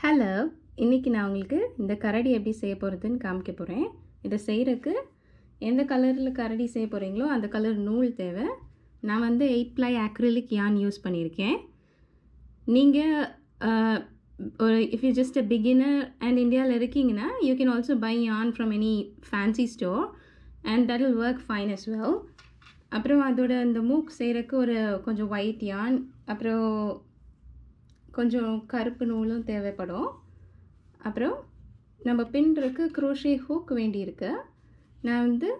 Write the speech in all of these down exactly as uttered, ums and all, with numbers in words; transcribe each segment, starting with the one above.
Hello, இன்னைக்கு நான் உங்களுக்கு இந்த கரடி எப்படி செய்ய போகிறதுன்னு காமிக்க போகிறேன். இதை செய்கிறதுக்கு எந்த கலரில் கரடி செய்ய போகிறீங்களோ அந்த கலர் நூல் தேவை. நான் வந்து eight ply acrylic yarn use பண்ணியிருக்கேன். நீங்கள் ஒரு if you just a beginner and இந்தியாவில் இருக்கீங்கன்னா you can also buy yarn from any fancy store and that will work fine as well. அப்புறம் அதோட இந்த மூக் செய்கிறதுக்கு ஒரு கொஞ்சம் ஒயிட் யான், அப்புறம் கொஞ்சம் கருப்பு நூலும் தேவைப்படும். அப்புறம் நம்ம பின்னுறதுக்கு க்ரோஷே ஹூக் வேண்டியிருக்கு. நான் வந்து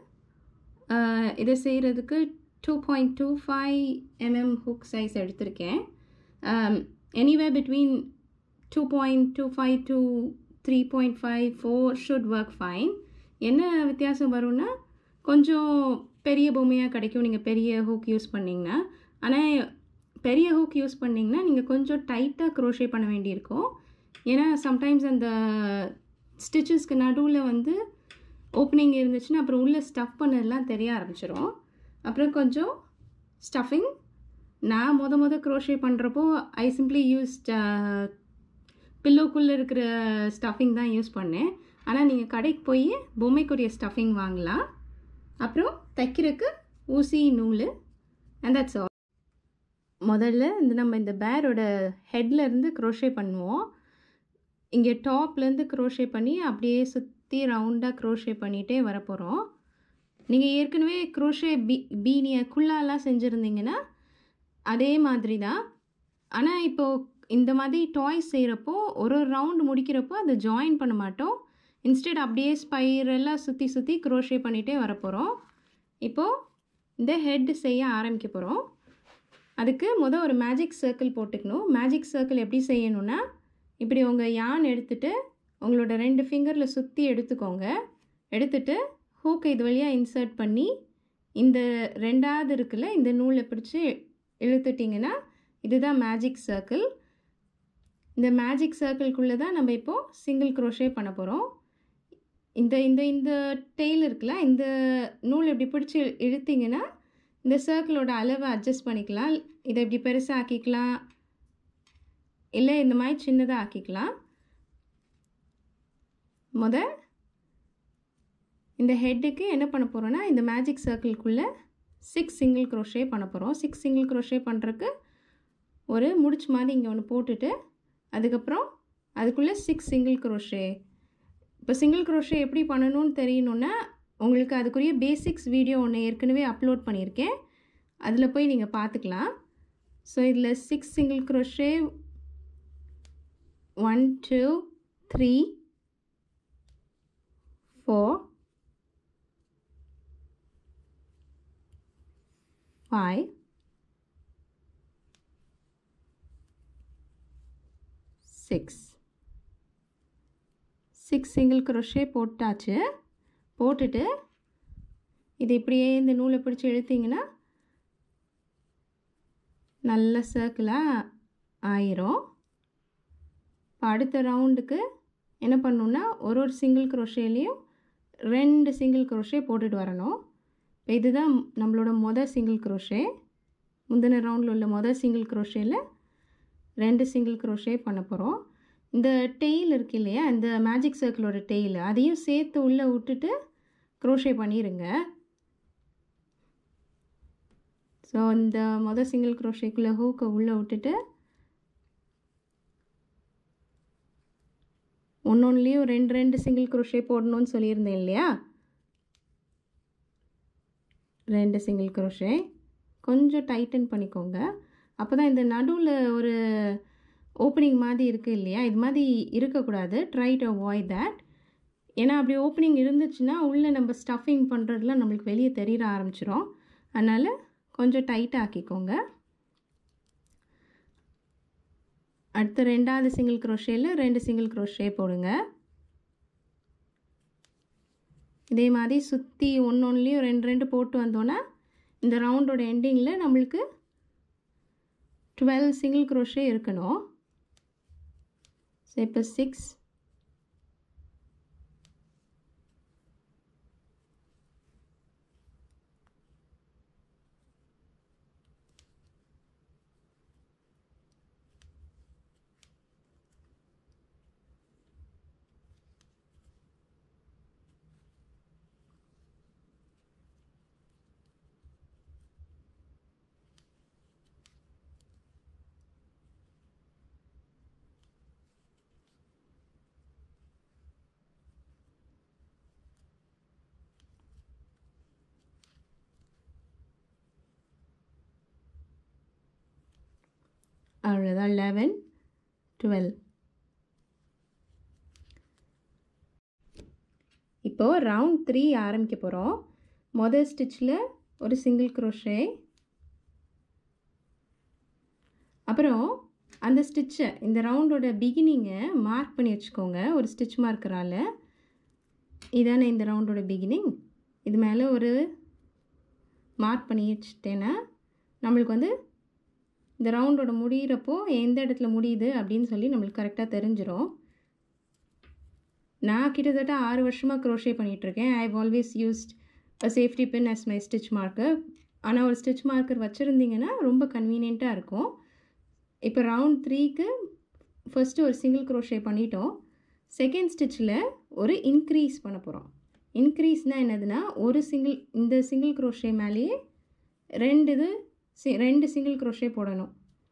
இதை செய்கிறதுக்கு two point two five mm hook size எடுத்திருக்கேன். Anyway between two point two five to three point five four should work fine. என்ன வித்தியாசம் வரும்னா கொஞ்சம் பெரிய பொம்மையாக கிடைக்கும் நீங்கள் பெரிய ஹூக் யூஸ் பண்ணிங்கன்னா. ஆனால் பெரிய ஹூக் யூஸ் பண்ணிங்கன்னா நீங்கள் கொஞ்சம் டைட்டாக க்ரோஷே பண்ண வேண்டியிருக்கும். ஏன்னா சம்டைம்ஸ் அந்த ஸ்டிச்சஸ்க்கு நடுவில் வந்து ஓப்பனிங் இருந்துச்சுன்னா அப்புறம் உள்ளே ஸ்டஃப் பண்ணதெல்லாம் தெரிய ஆரம்பிச்சிடும். அப்புறம் கொஞ்சம் ஸ்டஃபிங் நான் மொத மொதல் க்ரோஷே பண்ணுறப்போ ஐ சிம்ப்ளி யூஸ் பில்லோக்குள்ளே இருக்கிற ஸ்டஃபிங் தான் யூஸ் பண்ணேன். ஆனால் நீங்கள் கடைக்கு போய் பொம்மைக்குரிய ஸ்டஃபிங் வாங்கலாம். அப்புறம் தைக்கிறதுக்கு ஊசி நூல் அண்ட் தட்ஸ் ஆல். முதல்ல இந்த நம்ம இந்த பேரோட ஹெட்லேருந்து க்ரோஷே பண்ணுவோம். இங்கே டாப்லேருந்து க்ரோஷே பண்ணி அப்படியே சுற்றி ரவுண்டாக க்ரோஷே பண்ணிகிட்டே வரப்போகிறோம். நீங்கள் ஏற்கனவே க்ரோஷே பீ பீனியை குள்ளாலாம் செஞ்சுருந்தீங்கன்னா அதே மாதிரி தான். ஆனால் இப்போது இந்த மாதிரி டாய்ஸ் செய்கிறப்போ ஒரு ஒரு ரவுண்டு முடிக்கிறப்போ அதை ஜாயின் பண்ண மாட்டோம். இன்ஸ்டெட் அப்படியே ஸ்பைரெல்லாம் சுற்றி சுற்றி க்ரோஷே பண்ணிகிட்டே வரப்போகிறோம். இப்போது இந்த ஹெட் செய்ய ஆரம்பிக்க போகிறோம். அதுக்கு மொதல் ஒரு மேஜிக் சர்க்கிள் போட்டுக்கணும். மேஜிக் சர்க்கிள் எப்படி செய்யணுன்னா இப்படி உங்கள் யான் எடுத்துகிட்டு உங்களோட ரெண்டு ஃபிங்கரில் சுற்றி எடுத்துக்கோங்க. எடுத்துகிட்டு ஹூக்கை இது வழியாக இன்சர்ட் பண்ணி இந்த ரெண்டாவது இருக்குல்ல இந்த நூலை பிடிச்சி இழுத்துட்டிங்கன்னா இதுதான் மேஜிக் சர்க்கிள். இந்த மேஜிக் சர்க்கிள்குள்ளே தான் நம்ம இப்போது சிங்கிள் க்ரோஷே பண்ண போகிறோம். இந்த இந்த இந்த டெய்ல் இருக்குல்ல இந்த நூல் இப்படி பிடிச்சி இழுத்திங்கன்னா இந்த சர்க்கிளோட அளவை அட்ஜஸ்ட் பண்ணிக்கலாம். இதை இப்படி பெருசாக ஆக்கிக்கலாம், இல்லை இந்த மாதிரி சின்னதாக ஆக்கிக்கலாம். முத இந்த ஹெட்டுக்கு என்ன பண்ண போகிறோன்னா இந்த மேஜிக் சர்க்கிள்குள்ளே சிக்ஸ் சிங்கிள் க்ரோஷே பண்ண போகிறோம். சிக்ஸ் சிங்கிள் க்ரோஷே பண்ணுறதுக்கு ஒரு முடிச்சு மாதிரி இங்கே ஒன்று போட்டுட்டு அதுக்கப்புறம் அதுக்குள்ளே சிக்ஸ் சிங்கிள் க்ரோஷே. இப்போ சிங்கிள் க்ரோஷே எப்படி பண்ணணும்னு தெரியணுன்னா உங்களுக்கு அதுக்குரிய பேசிக்ஸ் வீடியோ ஒன்று ஏற்கனவே அப்லோட் பண்ணியிருக்கேன், அதில் போய் நீங்கள் பார்த்துக்கலாம். ஸோ இதில் six single crochet one two three four five six six single crochet போட்டாச்சு. போட்டுட்டு இது இப்படியே இந்த நூலை பிடிச்சி இழுத்திங்கன்னா நல்ல சர்க்கிளாக ஆயிரும். இப்போ அடுத்த ரவுண்டுக்கு என்ன பண்ணணுன்னா ஒரு ஒரு சிங்கிள் க்ரோஷேலையும் ரெண்டு சிங்கிள் க்ரோஷே போட்டுட்டு வரணும். இப்போ இதுதான் நம்மளோட மொதல் சிங்கிள் க்ரோஷே. முந்தின ரவுண்டில் உள்ள மொதல் சிங்கிள் க்ரோஷேயில் ரெண்டு சிங்கிள் க்ரோஷே பண்ண போகிறோம். இந்த டெய்ல் இருக்கு இல்லையா, இந்த மேஜிக் சர்க்கிளோட டெய்ல் அதையும் சேர்த்து உள்ளே விட்டுட்டு க்ரோஷே பண்ணிடுங்க. ஸோ இந்த மொதல் சிங்கிள் க்ரோஷேக்குள்ளே ஹூக்கை உள்ளே விட்டுட்டு ஒன்று ஒன்றுலேயும் ரெண்டு ரெண்டு சிங்கிள் க்ரோஷே போடணும்னு சொல்லியிருந்தேன் இல்லையா, ரெண்டு சிங்கிள் க்ரோஷே கொஞ்சம் டைட்டன் பண்ணிக்கோங்க. அப்போ தான் இந்த நடுவில் ஒரு ஓப்பனிங் மாதிரி இருக்குது இல்லையா, இது மாதிரி இருக்கக்கூடாது. Try to avoid that. ஏன்னா அப்படி ஓப்பனிங் இருந்துச்சுன்னா உள்ளே நம்ம ஸ்டஃபிங் பண்ணுறதுலாம் நம்மளுக்கு வெளியே தெரிய ஆரம்பிச்சிடும். அதனால் கொஞ்சம் டைட்டாக ஆக்கிக்கோங்க. அடுத்த ரெண்டாவது சிங்கிள் க்ரோஷேயில் ரெண்டு சிங்கிள் க்ரோஷே போடுங்க. இதே மாதிரி சுற்றி ஒன்று ஒன்றுலேயும் ரெண்டு ரெண்டு போட்டு வந்தோன்னா இந்த ரவுண்டோட எண்டிங்கில் நம்மளுக்கு டுவெல் சிங்கிள் க்ரோஷே இருக்கணும். ஸோ இப்போ சிக்ஸ் அவ்வளோதான். Eleven twelve. இப்போது ரவுண்ட் த்ரீ ஆரம்பிக்க போகிறோம். மொதல் ஸ்டிச்சில் ஒரு சிங்கிள் க்ரோஷே, அப்புறம் அந்த ஸ்டிச்சை இந்த ரவுண்டோட பிகினிங்கை மார்க் பண்ணி வச்சுக்கோங்க ஒரு ஸ்டிச் மார்க்கரால். இதானே இந்த ரவுண்டோட பிகினிங். இது மேலே ஒரு மார்க் பண்ணி வச்சுட்டேன்னா நம்மளுக்கு வந்து இந்த ரவுண்டோட முடிகிறப்போ எந்த இடத்துல முடியுது அப்படின்னு சொல்லி நம்மளுக்கு கரெக்டாக தெரிஞ்சிடும். நான் கிட்டத்தட்ட ஆறு வருஷமாக க்ரோஷே பண்ணிகிட்ருக்கேன். I have always used a safety pin as my stitch marker. ஆனால் ஒரு ஸ்டிச் மார்க்கர் வச்சுருந்தீங்கன்னா ரொம்ப கன்வீனியண்ட்டாக இருக்கும். இப்போ ரவுண்ட் த்ரீக்கு ஃபஸ்ட்டு ஒரு சிங்கிள் க்ரோஷே பண்ணிட்டோம். செகண்ட் ஸ்டிச்சில் ஒரு இன்க்ரீஸ் பண்ண போகிறோம். இன்க்ரீஸ்னால் என்னதுன்னா, ஒரு சிங்கிள் இந்த சிங்கிள் க்ரோஷே மேலேயே ரெண்டு இது சி ரெண்டு சிங்கிள் க்ரோஷே போடணும்.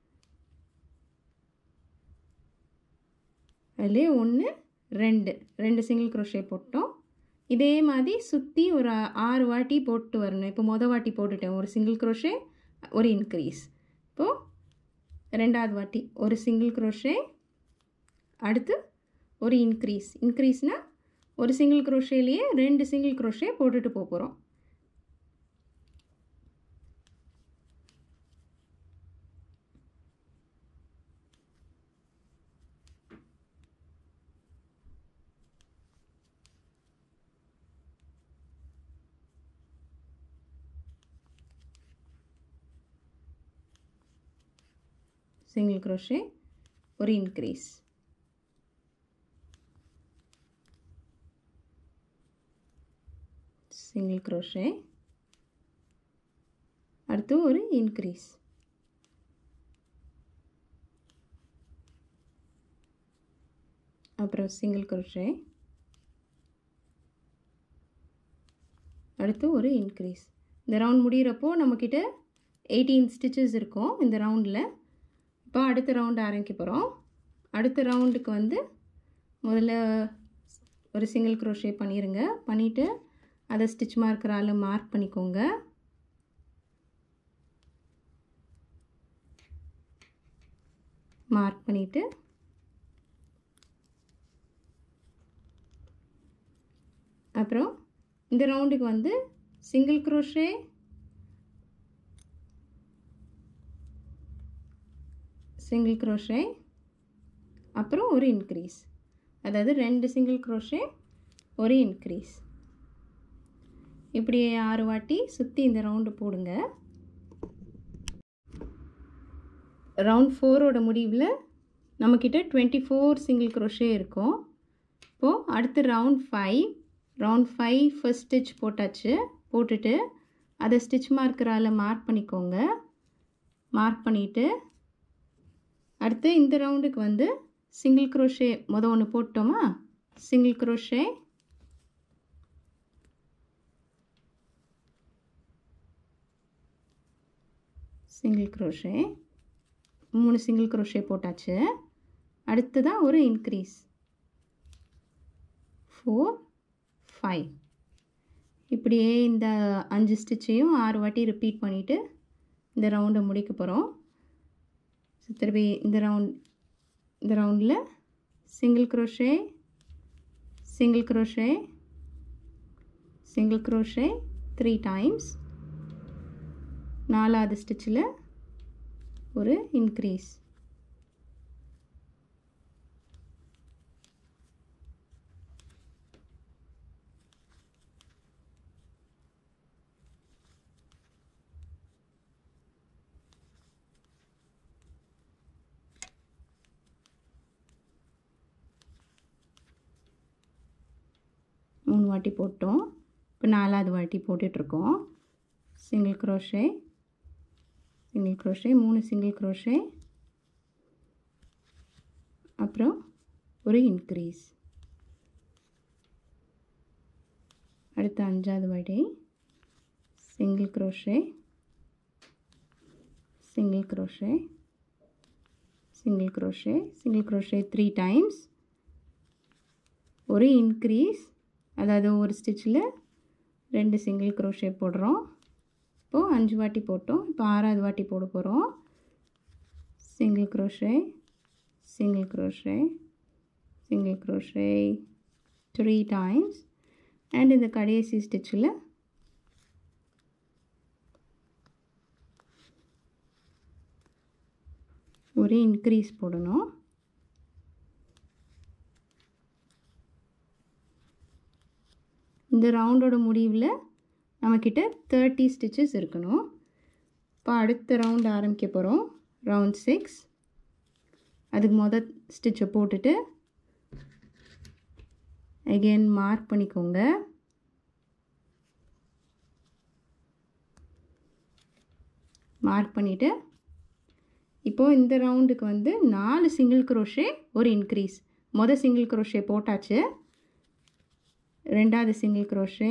அதுலேயே ஒன்று ரெண்டு ரெண்டு சிங்கிள் க்ரோஷே போட்டோம். இதே மாதிரி சுற்றி ஒரு ஆறு வாட்டி போட்டு வரணும். இப்போ மொதல் வாட்டி போட்டுட்டேன் ஒரு சிங்கிள் க்ரோஷே, ஒரு இன்க்ரீஸ். இப்போது ரெண்டாவது வாட்டி ஒரு சிங்கிள் க்ரோஷே, அடுத்து ஒரு இன்க்ரீஸ். இன்க்ரீஸ்னால் ஒரு சிங்கிள் க்ரோஷேலேயே ரெண்டு சிங்கிள் க்ரோஷே போட்டுட்டு போக போகிறோம். சிங்கிள் க்ரோஷே, ஒரு இன்க்ரீஸ். சிங்கிள் க்ரோஷே, அடுத்து ஒரு இன்க்ரீஸ். அப்புறம் சிங்கிள் க்ரோஷே, அடுத்து ஒரு இன்க்ரீஸ். இந்த ரவுண்ட் முடிகிறப்போ நம்மக்கிட்ட எயிட்டீன் ஸ்டிச்சஸ் இருக்கும் இந்த ரவுண்டில். இப்போ அடுத்த ரவுண்டு ஆரம்பிக்க போகிறோம். அடுத்த ரவுண்டுக்கு வந்து முதல்ல ஒரு சிங்கிள் க்ரோஷே பண்ணிடுங்க. பண்ணிவிட்டு அதை ஸ்டிச் மார்க்கரால் மார்க் பண்ணிக்கோங்க. மார்க் பண்ணிவிட்டு அப்புறம் இந்த ரவுண்டுக்கு வந்து சிங்கிள் க்ரோஷே, சிங்கிள் க்ரோஷே, அப்புறம் ஒரு இன்க்ரீஸ். அதாவது ரெண்டு சிங்கிள் க்ரோஷே, ஒரு இன்க்ரீஸ். இப்படியே ஆறு வாட்டி சுற்றி இந்த ரவுண்டு போடுங்க. ரவுண்ட் ஃபோரோட முடிவில் நம்மக்கிட்ட டுவெண்ட்டி ஃபோர் சிங்கிள் க்ரோஷே இருக்கும். இப்போது அடுத்து round five. Round five first stitch போட்டாச்சு. போட்டுட்டு அதை ஸ்டிச் மார்க்கரால் மார்க் பண்ணிக்கோங்க. மார்க் பண்ணிவிட்டு அடுத்து இந்த ரவுண்டுக்கு வந்து சிங்கிள் க்ரோஷே மொதல் ஒன்று போட்டோமா, சிங்கிள் க்ரோஷே, சிங்கிள் க்ரோஷே, மூணு சிங்கிள் க்ரோஷே போட்டாச்சு. அடுத்ததான் ஒரு இன்க்ரீஸ். Four five. இப்படியே இந்த அஞ்சு ஸ்டிச்சையும் ஆறு வாட்டி ரிப்பீட் பண்ணிவிட்டு இந்த ரவுண்டை முடிக்க போகிறோம். திருப்பி இந்த ரவுண்ட் இந்த ரவுண்டில் single crochet, single crochet, single crochet three times. நாலாவது ஸ்டிச்சில் ஒரு இன்க்ரீஸ். மூணு வாட்டி போட்டோம். இப்போ நாலாவது வாட்டி போட்டுட்ருக்கோம். சிங்கிள் க்ரோஷே, சிங்கிள் க்ரோஷே, மூணு சிங்கிள் க்ரோஷே, அப்புறம் ஒரு இன்க்ரீஸ். அடுத்த அஞ்சாவது வாட்டி single crochet, single crochet, single crochet, single crochet three times, ஒரு இன்க்ரீஸ். அதாவது ஒரு ஸ்டிச்சில் ரெண்டு சிங்கிள் க்ரோஷே போடுறோம். இப்போது அஞ்சு வாட்டி போட்டோம். இப்போ ஆறாவது வாட்டி போட போகிறோம். single crochet, single crochet, single crochet three times, and இந்த கடைசி ஸ்டிச்சில் ஒரு இன்க்ரீஸ் போடணும். இந்த ரவுண்டோட முடிவில் நம்மக்கிட்ட தேர்ட்டி ஸ்டிச்சஸ் இருக்கணும். இப்போ அடுத்த ரவுண்ட் ஆரம்பிக்க போகிறோம். Round six. அதுக்கு மொதல் ஸ்டிச்சை போட்டுட்டு அகெயின் மார்க் பண்ணிக்கோங்க. மார்க் பண்ணிவிட்டு இப்போது இந்த ரவுண்டுக்கு வந்து நாலு சிங்கிள் க்ரோஷே ஒரு இன்க்ரீஸ். மொதல் சிங்கிள் க்ரோஷே போட்டாச்சு. ரெண்டாவது சிங்கிள் க்ரோஷே,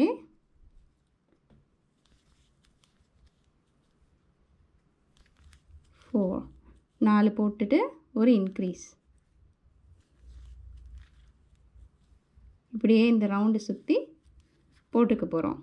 ஃபோர், நாலு போட்டுட்டு ஒரு இன்க்ரீஸ். இப்படியே இந்த ரவுண்டு சுற்றி போட்டுக்க போகிறோம்.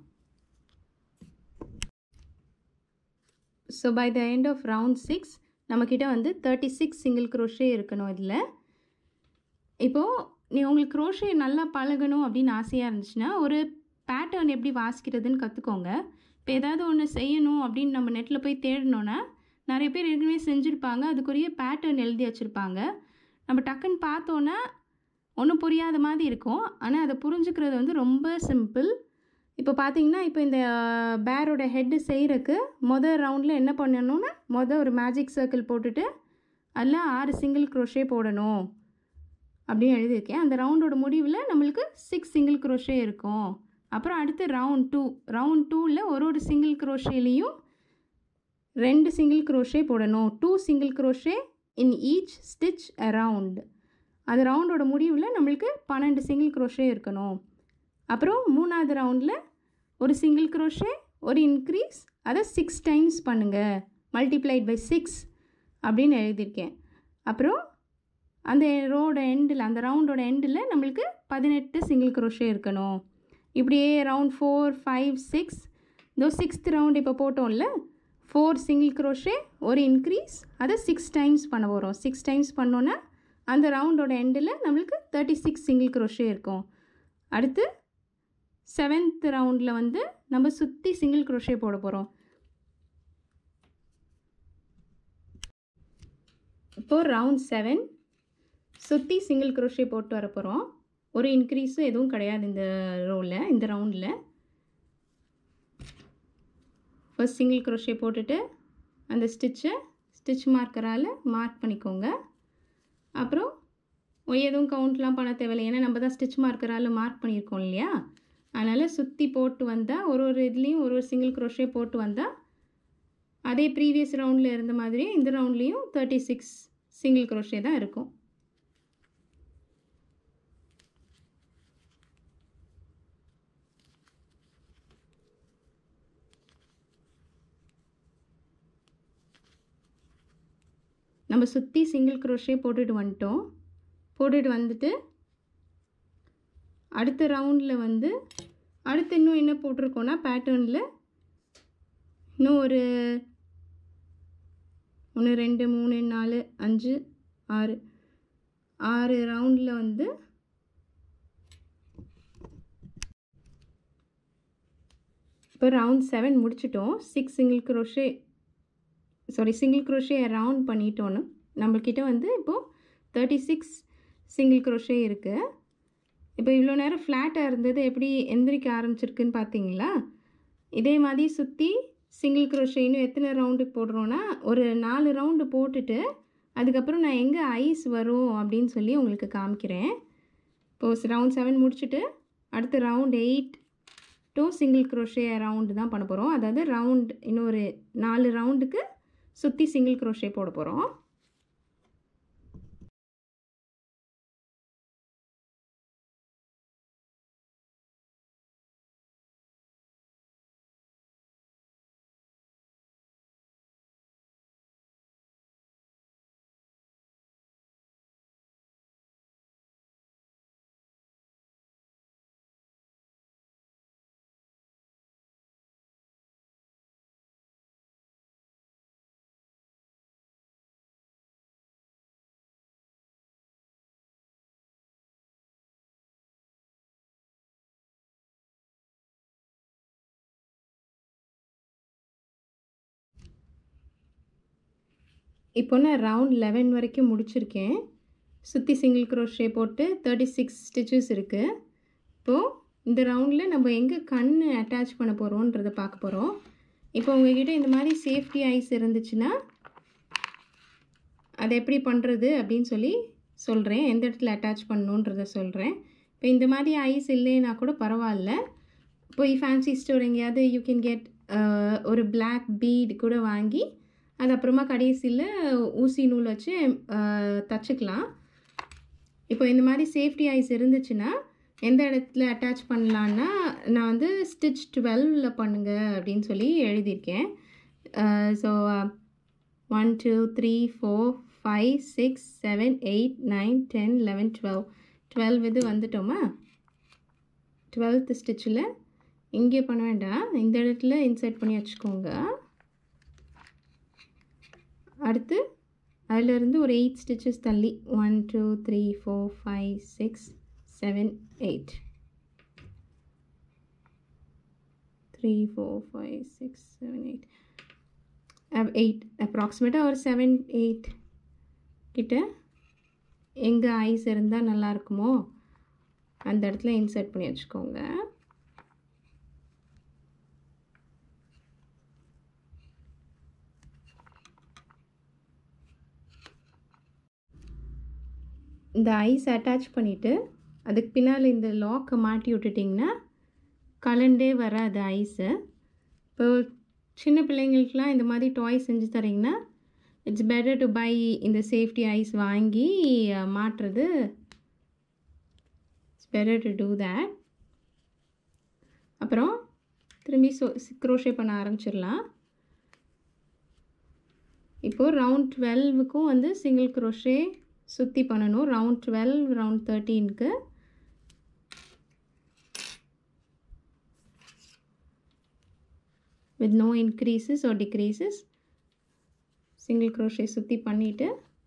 So by the end of round six நம்மக்கிட்ட வந்து தேர்ட்டி சிக்ஸ் சிங்கிள் க்ரோஷே இருக்கணும். இதில் இப்போது நீ உங்களுக்கு க்ரோஷே நல்லா பழகணும் அப்படின்னு ஆசையாக இருந்துச்சுன்னா ஒரு பேட்டர்ன் எப்படி வாசிக்கிறதுன்னு கற்றுக்கோங்க. இப்போ ஏதாவது ஒன்று செய்யணும் அப்படின்னு நம்ம நெட்டில் போய் தேடணுன்னா நிறைய பேர் ஏற்கனவே செஞ்சுருப்பாங்க, அதுக்குரிய பேட்டர்ன் எழுதி வச்சுருப்பாங்க. நம்ம டக்குன்னு பார்த்தோன்னா ஒன்றும் புரியாத மாதிரி இருக்கும், ஆனால் அதை புரிஞ்சுக்கிறது வந்து ரொம்ப சிம்பிள். இப்போ பார்த்தீங்கன்னா இப்போ இந்த பேரோட ஹெட்டு செய்கிறக்கு மொதல் ரவுண்டில் என்ன பண்ணணும்னா மொதல் ஒரு மேஜிக் சர்க்கிள் போட்டுட்டு அதில் ஆறு சிங்கிள் க்ரோஷே போடணும் அப்படின்னு எழுதியிருக்கேன். அந்த ரவுண்டோட முடிவில் நம்மளுக்கு சிக்ஸ் சிங்கிள் க்ரோஷே இருக்கும். அப்புறம் அடுத்து ரவுண்ட் டூ. ரவுண்ட் டூவில் ஒரு ஒரு சிங்கிள் க்ரோஷேலேயும் ரெண்டு சிங்கிள் க்ரோஷே போடணும். Two single crochet in each stitch around. அந்த ரவுண்டோட முடிவில் நம்மளுக்கு பன்னெண்டு சிங்கிள் க்ரோஷே இருக்கணும். அப்புறம் மூணாவது ரவுண்டில் ஒரு சிங்கிள் க்ரோஷே ஒரு இன்க்ரீஸ், அதை சிக்ஸ் டைம்ஸ் பண்ணுங்கள், மல்டிப்ளைட் பை சிக்ஸ் அப்படின்னு எழுதியிருக்கேன். அப்புறம் அந்த ரோட எண்டில் அந்த ரவுண்டோட எண்டில் நம்மளுக்கு பதினெட்டு சிங்கிள் க்ரோஷே இருக்கணும். இப்படியே ரவுண்ட் ஃபோர் ஃபைவ் சிக்ஸ் இதோ சிக்ஸ்த் ரவுண்ட் இப்போ போட்டோம்ல, ஃபோர் சிங்கிள் க்ரோஷே ஒரு இன்க்ரீஸ், அதை சிக்ஸ் டைம்ஸ் பண்ண போகிறோம். சிக்ஸ் டைம்ஸ் பண்ணோன்னா அந்த ரவுண்டோட எண்டில் நம்மளுக்கு தேர்ட்டி சிக்ஸ் சிங்கிள் க்ரோஷே இருக்கும். அடுத்து செவன்த் ரவுண்டில் வந்து நம்ம சுற்றி சிங்கிள் க்ரோஷே போட போகிறோம். இப்போது ரவுண்ட் செவன் சுற்றி சிங்கிள் க்ரோஷே போட்டு வர போகிறோம். ஒரு இன்க்ரீஸும் எதுவும் கிடையாது இந்த ரோவில், இந்த ரவுண்டில். ஃபர்ஸ்ட் சிங்கிள் க்ரோஷே போட்டுட்டு அந்த ஸ்டிச்சை ஸ்டிச் மார்க்கரால் மார்க் பண்ணிக்கோங்க. அப்புறம் எதுவும் கவுண்ட்லாம் பண்ண தேவையில்லை, ஏன்னா நம்ம தான் ஸ்டிச் மார்க்கரால் மார்க் பண்ணியிருக்கோம் இல்லையா. அதனால் சுற்றி போட்டு வந்தால் ஒரு ஒரு இதுலேயும் ஒரு ஒரு சிங்கிள் க்ரோஷே போட்டு வந்தால் அதே ப்ரீவியஸ் ரவுண்டில் இருந்த மாதிரியே இந்த ரவுண்ட்லேயும் தேர்ட்டி சிக்ஸ் சிங்கிள் க்ரோஷே தான் இருக்கும். நம்ம சுற்றி சிங்கிள் க்ரோஷே போட்டுட்டு வந்துட்டோம். போட்டுட்டு வந்துட்டு அடுத்த ரவுண்டில் வந்து அடுத்து இன்னும் என்ன போட்டிருக்கோன்னா பேட்டர்னில் இன்னும் ஒரு ஒன்று ரெண்டு மூணு நாலு அஞ்சு ஆறு ஆறு ரவுண்டில் வந்து இப்போ ரவுண்ட் செவன் முடிச்சிட்டோம். Six single crochet sorry single crochet round பண்ணிட்டோன்னு நம்மக்கிட்ட வந்து இப்போது தேர்ட்டி சிக்ஸ் சிங்கிள் க்ரோஷே இருக்குது. இப்போ இவ்வளோ நேரம் ஃப்ளாட்டாக இருந்தது எப்படி எந்திரிக்க ஆரம்பிச்சிருக்குன்னு பார்த்தீங்களா. இதே மாதிரி சுற்றி சிங்கிள் க்ரோஷே இன்னும் எத்தனை ரவுண்டுக்கு போடுறோன்னா ஒரு நாலு ரவுண்டு போட்டுட்டு அதுக்கப்புறம் நான் எங்கே ஐஸ் வரும் அப்படின்னு சொல்லி உங்களுக்கு காமிக்கிறேன். இப்போது ரவுண்ட் செவன் முடிச்சுட்டு அடுத்து round eight two single crochet round தான் பண்ண போகிறோம். அதாவது ரவுண்ட் இன்னொரு நாலு ரவுண்டுக்கு சுற்றி சிங்கிள் க்ரோஷே போட போகிறோம். இப்போ நான் ரவுண்ட் லெவன் வரைக்கும் முடிச்சிருக்கேன். சுற்றி சிங்கிள் க்ரோஷே போட்டு தேர்ட்டி சிக்ஸ் ஸ்டிச்சஸ் இருக்குது. இப்போது இந்த ரவுண்டில் நம்ம எங்கே கண் அட்டாச் பண்ண போகிறோன்றதை பார்க்க போகிறோம். இப்போ உங்கள்கிட்ட இந்த மாதிரி சேஃப்டி ஐஸ் இருந்துச்சுன்னா அதை எப்படி பண்ணுறது அப்படின்னு சொல்லி சொல்கிறேன். எந்த இடத்துல அட்டாச் பண்ணணுன்றதை சொல்கிறேன். இப்போ இந்த மாதிரி ஐஸ் இல்லைன்னா கூட பரவாயில்ல. போய் ஃபேன்சி ஸ்டோர் எங்கேயாவது யூ கேன் கெட் ஒரு பிளாக் பீட் கூட வாங்கி அது அப்புறமா கடைசியில் ஊசி நூல் வச்சு தச்சுக்கலாம். இப்போ இந்த மாதிரி சேஃப்டி ஐஸ் இருந்துச்சுன்னா எந்த இடத்துல அட்டாச் பண்ணலான்னா நான் வந்து ஸ்டிச் டுவெல்வில் பண்ணுங்க அப்படின்னு சொல்லி எழுதியிருக்கேன். So one two three four five six seven eight nine ten eleven twelve twelve இது வந்துட்டோமா? டுவெல்த் ஸ்டிச்சில் இங்கே பண்ண வேண்டாம், இந்த இடத்துல இன்சர்ட் பண்ணி வச்சுக்கோங்க. அடுத்து அதிலிருந்து ஒரு எயிட் ஸ்டிச்சஸ் தள்ளி one two three four five six seven eight three four five six seven eight eight அப்ராக்சிமேட்டாக ஒரு செவன் எயிட் கிட்ட எங்கே ஐஸ் இருந்தால் நல்லாயிருக்குமோ அந்த இடத்துல இன்சர்ட் பண்ணி வச்சுக்கோங்க. இந்த ஐஸ் அட்டாச் பண்ணிவிட்டு அதுக்கு பின்னால் இந்த லாக்கை மாட்டி விட்டுட்டிங்கன்னா கலண்டே வராது ஐஸு. இப்போ சின்ன பிள்ளைங்களுக்கெலாம் இந்த மாதிரி டாய் செஞ்சு தரீங்கன்னா இட்ஸ் பெட்டர் டு பை இந்த சேஃப்டி ஐஸ் வாங்கி மாட்டுறது. It's better to do that. அப்புறம் திரும்பி சோ க்ரோஷே பண்ண ஆரம்பிச்சிடலாம். இப்போது ரவுண்ட் டுவெல்வுக்கும் வந்து சிங்கிள் க்ரோஷே சுற்றி பண்ணணும். ரவுண்ட் டுவெல் ரவுண்ட் தேர்ட்டீனுக்கு with no increases or decreases single crochet சுற்றி பண்ணிவிட்டு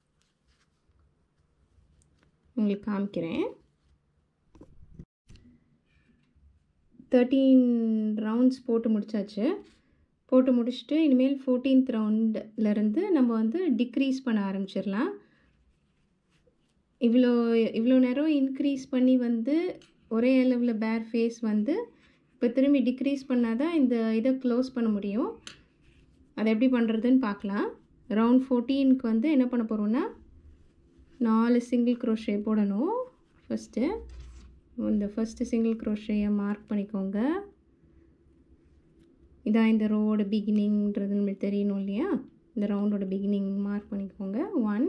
உங்களுக்கு காமிக்கிறேன். தேர்ட்டீன் ரவுண்ட்ஸ் போட்டு முடிச்சாச்சு. போட்டு முடிச்சுட்டு இனிமேல் ஃபோர்டீன்த் ரவுண்ட்லேருந்து நம்ம வந்து டிக்ரீஸ் பண்ண ஆரம்பிச்சிடலாம். இவ்வளோ இவ்வளோ நேரம் இன்க்ரீஸ் பண்ணி வந்து ஒரே அளவில் பேர் ஃபேஸ் வந்து இப்போ திரும்பி டிக்ரீஸ் பண்ணால் தான் இந்த இதை க்ளோஸ் பண்ண முடியும். அதை எப்படி பண்ணுறதுன்னு பார்க்கலாம். ரவுண்ட் ஃபோர்டீனுக்கு வந்து என்ன பண்ண போகிறோன்னா நாலு சிங்கிள் க்ரோஷே போடணும். ஃபஸ்ட்டு இந்த ஃபஸ்ட்டு சிங்கிள் க்ரோஷேயை மார்க் பண்ணிக்கோங்க. இதான் இந்த ரோட பிகினிங்கிறது நம்மளுக்கு தெரியணும் இல்லையா? இந்த ரவுண்டோட பிகினிங் மார்க் பண்ணிக்கோங்க. One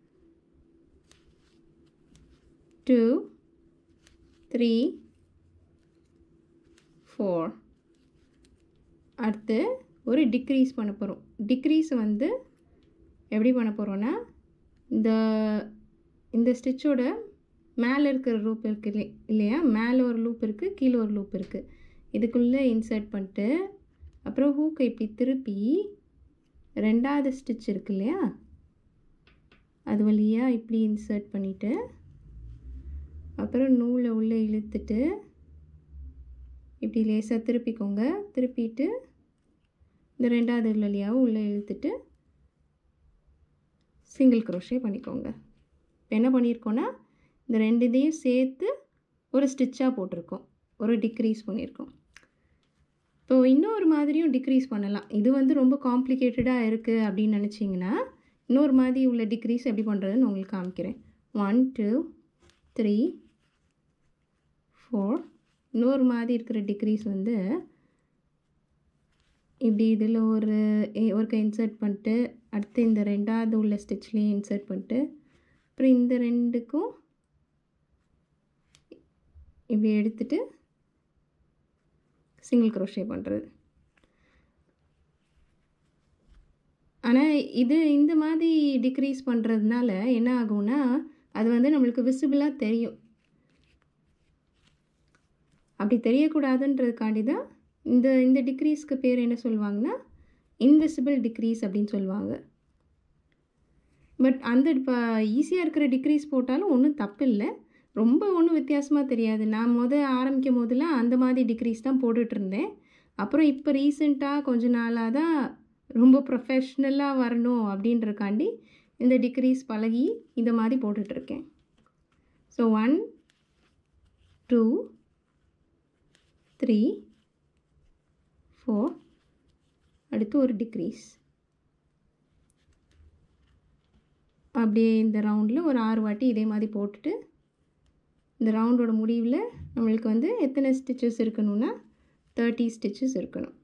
two three four. அடுத்து ஒரு டிக்ரீஸ் பண்ண போகிறோம். டிக்ரீஸ் வந்து எப்படி பண்ண போகிறோன்னா இந்த இந்த ஸ்டிச்சோட மேலே இருக்கிற லூப் இருக்குது இல்லை இல்லையா? மேலே ஒரு லூப் இருக்குது, கீழே ஒரு லூப் இருக்குது. இதுக்குள்ளே இன்சர்ட் பண்ணிட்டு அப்புறம் ஹூக்கை இப்படி திருப்பி ரெண்டாவது ஸ்டிச் இருக்கு இல்லையா? அது வழியாக இப்படி இன்சர்ட் பண்ணிவிட்டு அப்புறம் நூலை உள்ளே இழுத்துட்டு இப்படி லேசாக திருப்பிக்கோங்க. திருப்பிட்டு இந்த ரெண்டாவது வழியாகவும் உள்ளே இழுத்துட்டு சிங்கிள் க்ரோஷே பண்ணிக்கோங்க. இப்போ என்ன பண்ணியிருக்கோன்னா இந்த ரெண்டு இதையும் சேர்த்து ஒரு ஸ்டிச்சாக போட்டிருக்கோம், ஒரு டிக்ரீஸ் பண்ணியிருக்கோம். இப்போது இன்னொரு மாதிரியும் டிக்ரீஸ் பண்ணலாம். இது வந்து ரொம்ப காம்ப்ளிகேட்டடாக இருக்குது அப்படின்னு நினச்சிங்கன்னா இன்னொரு மாதிரி உள்ள டிக்ரீஸ் எப்படி பண்ணுறதுன்னு உங்களுக்கு காமிக்கிறேன். One two three four. இன்னொரு மாதிரி இருக்கிற டிக்ரீஸ் வந்து இப்படி இதில் ஒரு ஒரு கை இன்சர்ட் பண்ணிட்டு அடுத்து இந்த ரெண்டாவது உள்ள ஸ்டிச்லேயும் இன்சர்ட் பண்ணிட்டு அப்புறம் இந்த ரெண்டுக்கும் இப்படி எடுத்துட்டு சிங்கிள் க்ரோஷே பண்ணுறது. ஆனால் இது இந்த மாதிரி டிக்ரீஸ் பண்ணுறதுனால என்ன ஆகும்னா அது வந்து நம்மளுக்கு விசிபிளாக தெரியும். அப்படி தெரியக்கூடாதுன்றதுக்காண்டி தான் இந்த இந்த டிக்ரீஸ்க்கு பேர் என்ன சொல்லுவாங்கன்னா இன்விசிபிள் டிக்ரீஸ் அப்படின்னு சொல்லுவாங்க. பட் அந்த இப்போ ஈஸியாக இருக்கிற டிக்ரீஸ் போட்டாலும் ஒன்றும் தப்பு இல்லை, ரொம்ப ஒன்றும் வித்தியாசமாக தெரியாது. நான் முத ஆரம்பிக்கும் போதெல்லாம் அந்த மாதிரி டிக்ரீஸ் தான் போட்டுட்ருந்தேன். அப்புறம் இப்போ ரீசெண்டாக கொஞ்ச நாளாக தான் ரொம்ப ப்ரொஃபஷ்னலாக வரணும் அப்படின்றக்காண்டி இந்த டிக்ரீஸ் பழகி இந்த மாதிரி போட்டுட்ருக்கேன். So one two three four, அடுத்து ஒரு டிக்ரீஸ். அப்படியே இந்த ரவுண்டில் ஒரு ஆறு வாட்டி இதே மாதிரி போட்டுட்டு இந்த ரவுண்டோட முடிவில் நம்மளுக்கு வந்து எத்தனை ஸ்டிச்சஸ் இருக்கணும்னா தேர்ட்டி ஸ்டிச்சஸ் இருக்கணும்.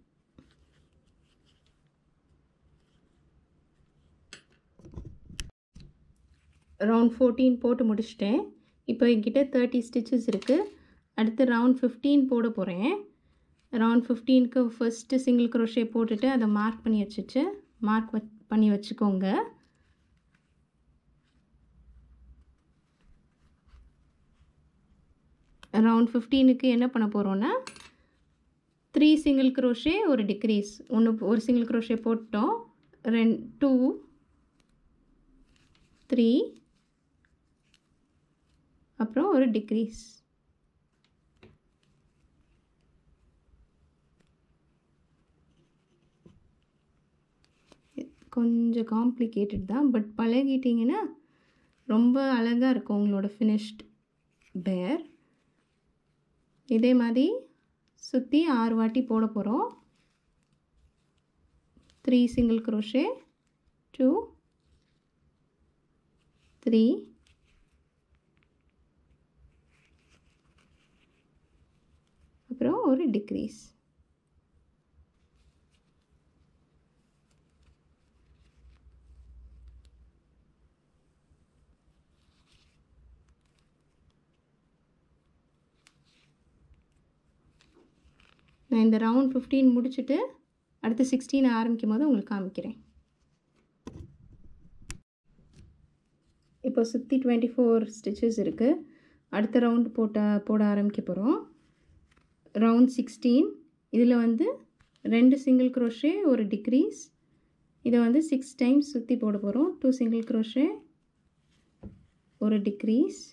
ரவுண்ட் ஃபோர்டீன் போட்டு முடிச்சிட்டேன். இப்போ என்கிட்ட தேர்ட்டி ஸ்டிச்சஸ் இருக்குது. அடுத்து ரவுண்ட் ஃபிஃப்டீன் போட போகிறேன். ரவுண்ட் ஃபிஃப்டீனுக்கு ஃபஸ்ட்டு சிங்கிள் க்ரோஷே போட்டுட்டு அதை மார்க் பண்ணி வச்சுட்டு மார்க் வ பண்ணி வச்சுக்கோங்க. ரவுண்ட் ஃபிஃப்டீனுக்கு என்ன பண்ண போகிறோன்னா த்ரீ சிங்கிள் க்ரோஷே ஒரு டிக்ரீஸ். ஒன்று ஒரு சிங்கிள் க்ரோஷே போட்டோம். ரெண்டு டூ த்ரீ அப்புறம் ஒரு டிக்ரீஸ். கொஞ்சம் காம்ப்ளிகேட்டட் தான், பட் பழகிட்டிங்கன்னா ரொம்ப அழகாக இருக்கும் உங்களோட ஃபினிஷ்ட் பேர். இதே மாதிரி சுற்றி ஆறு வாட்டி போட போகிறோம். Three single crochet, two three அப்புறம் ஒரு டிக்ரீஸ். நான் இந்த ரவுண்ட் ஃபிஃப்டீன் முடிச்சுட்டு அடுத்து சிக்ஸ்டீன் ஆரம்பிக்கும் போது உங்களுக்கு காமிக்கிறேன். இப்போ சுற்றி டுவெண்ட்டி ஃபோர் ஸ்டிச்சஸ் இருக்குது. அடுத்த ரவுண்டு போட்ட போட ஆரம்பிக்க போகிறோம். Round sixteen. இதில் வந்து ரெண்டு சிங்கிள் க்ரோஷே ஒரு டிக்ரீஸ். இதை வந்து சிக்ஸ் டைம்ஸ் சுற்றி போட போகிறோம். டூ சிங்கிள் க்ரோஷே ஒரு டிக்ரீஸ்,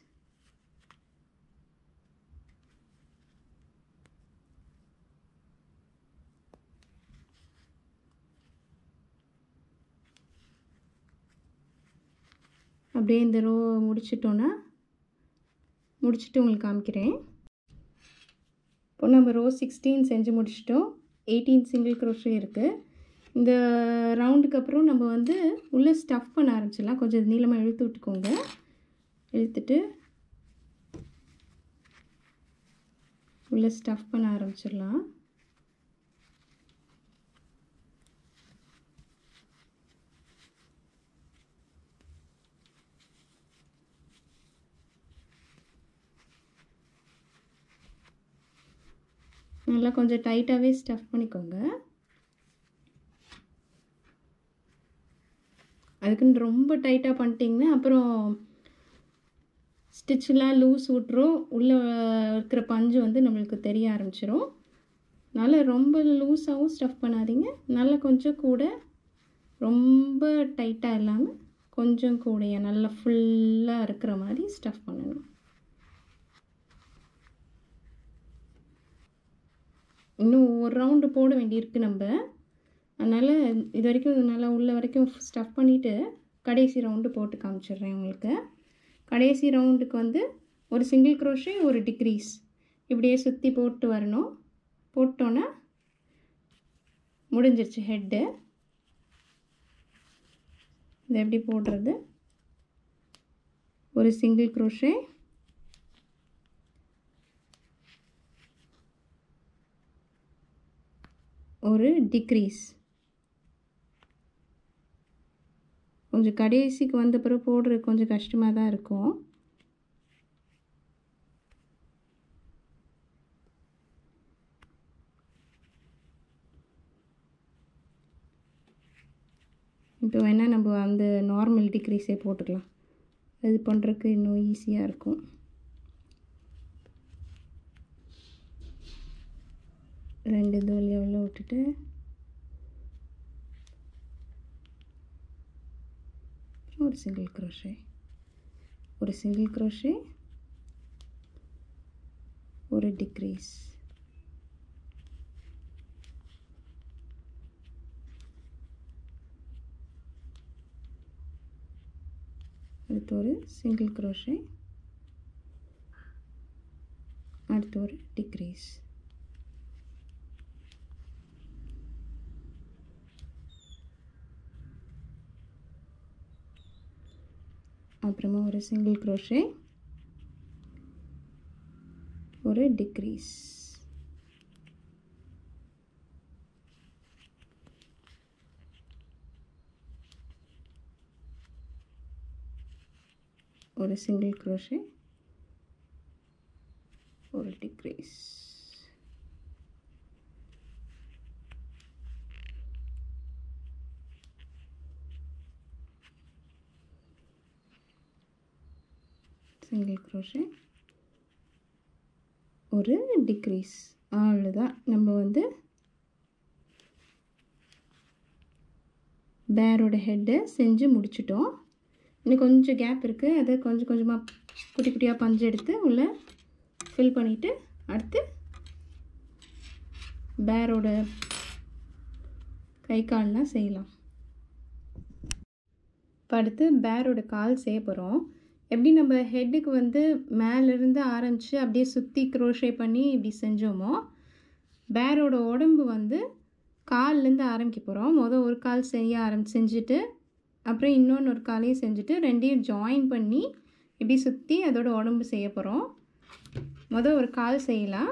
அப்படியே இந்த ரோ முடிச்சிட்டோன்னா முடிச்சுட்டு உங்களுக்கு காமிக்கிறேன். இப்போ நம்ம ரோ சிக்ஸ்டீன் செஞ்சு முடிச்சிட்டோம். எயிட்டீன் சிங்கிள் க்ரோஷே இருக்குது. இந்த ரவுண்டுக்கு அப்புறம் நம்ம வந்து உள்ளே ஸ்டஃப் பண்ண ஆரம்பிச்சிடலாம். கொஞ்சம் நீளமாக இழுத்து விட்டுக்கோங்க. இழுத்துட்டு உள்ளே ஸ்டஃப் பண்ண ஆரம்பிச்சிடலாம். நல்லா கொஞ்சம் டைட்டாகவே ஸ்டஃப் பண்ணிக்கோங்க. அதுக்குன்னு ரொம்ப டைட்டாக பண்ணிட்டிங்கன்னா அப்புறம் ஸ்டிச்செலாம் லூஸ் விட்டுரும். உள்ளே இருக்கிற பஞ்சு வந்து நம்மளுக்கு தெரிய ஆரம்பிச்சிடும். அதனால் ரொம்ப லூஸாகவும் ஸ்டஃப் பண்ணாதீங்க. நல்லா கொஞ்சம் கூட, ரொம்ப டைட்டாக இல்லாமல் கொஞ்சம் கூடையாக நல்லா ஃபுல்லாக இருக்கிற மாதிரி ஸ்டஃப் பண்ணணும். இன்னும் ஒரு ரவுண்டு போட வேண்டியிருக்கு நம்ம. அதனால் இது வரைக்கும் நல்லா உள்ள வரைக்கும் ஸ்டஃப் பண்ணிவிட்டு கடைசி ரவுண்டு போட்டு காமிச்சிடுறேன் உங்களுக்கு. கடைசி ரவுண்டுக்கு வந்து ஒரு சிங்கிள் க்ரோஷே ஒரு டிக்ரீஸ் இப்படியே சுற்றி போட்டு வரணும். போட்டோன்னா முடிஞ்சிருச்சு ஹெட்டு. இது எப்படி போடுறது? ஒரு சிங்கிள் க்ரோஷே, ஒரு டிக்ரீஸ். கொஞ்சம் கடைசிக்கு வந்த பிறகு போடுறது கொஞ்சம் கஷ்டமாக தான் இருக்கும். இப்போ வேணால் நம்ம அந்த நார்மல் டிக்ரீஸே போட்டுக்கலாம். அது பண்ணுறதுக்கு இன்னும் ஈஸியாக இருக்கும். ரெண்டு இது வழியாக உள்ள விட்டுட்டு ஒரு சிங்கிள் க்ரோஷே, ஒரு சிங்கிள் க்ரோஷே, ஒரு டிக்ரீஸ். அடுத்து ஒரு சிங்கிள் க்ரோஷே, அடுத்து ஒரு டிக்ரீஸ், அப்புறமா ஒரு சிங்கிள் க்ரோஷே, ஒரு டிக்ரீஸ், ஒரு சிங்கிள் க்ரோஷே, ஒரு டிக்ரீஸ். சிங்கிள் க்ரோஷே, ஒரு டிக்ரீஸ். அவ்வளோதான். நம்ம வந்து பேரோட ஹெட்டை செஞ்சு முடிச்சிட்டோம். இன்னும் கொஞ்சம் கேப் இருக்குது. அதை கொஞ்சம் கொஞ்சமாக குட்டி குட்டியாக பஞ்சு எடுத்து உள்ளே ஃபில் பண்ணிவிட்டு அடுத்து பேரோட கை கால்லாம் செய்யலாம். இப்போ அடுத்து பேரோட கால் செய்ய போகிறோம். எப்படி நம்ம ஹெட்டுக்கு வந்து மேலேருந்து ஆரம்பித்து அப்படியே சுற்றி க்ரோஷே பண்ணி இப்படி செஞ்சோமோ, பேரோட உடம்பு வந்து கால்லேருந்து ஆரம்பிக்க போகிறோம். மொதல் ஒரு கால் செய்ய ஆரம்பி செஞ்சுட்டு அப்புறம் இன்னொன்று ஒரு காலையும் செஞ்சுட்டு ரெண்டையும் ஜாயின் பண்ணி இப்படி சுற்றி அதோட உடம்பு செய்ய போகிறோம். மொதல் ஒரு கால் செய்யலாம்.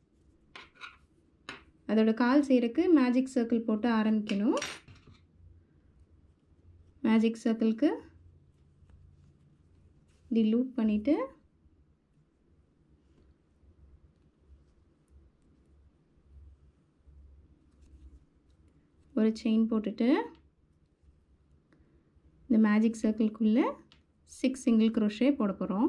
அதோட கால் செய்கிறதுக்கு மேஜிக் சர்க்கிள் போட்டு ஆரம்பிக்கணும். மேஜிக் சர்க்கிளுக்கு இப்படி லூப் பண்ணிவிட்டு ஒரு செயின் போட்டுட்டு இந்த மேஜிக் சர்க்கிள்குள்ளே சிக்ஸ் சிங்கிள் க்ரோஷே போட போகிறோம்.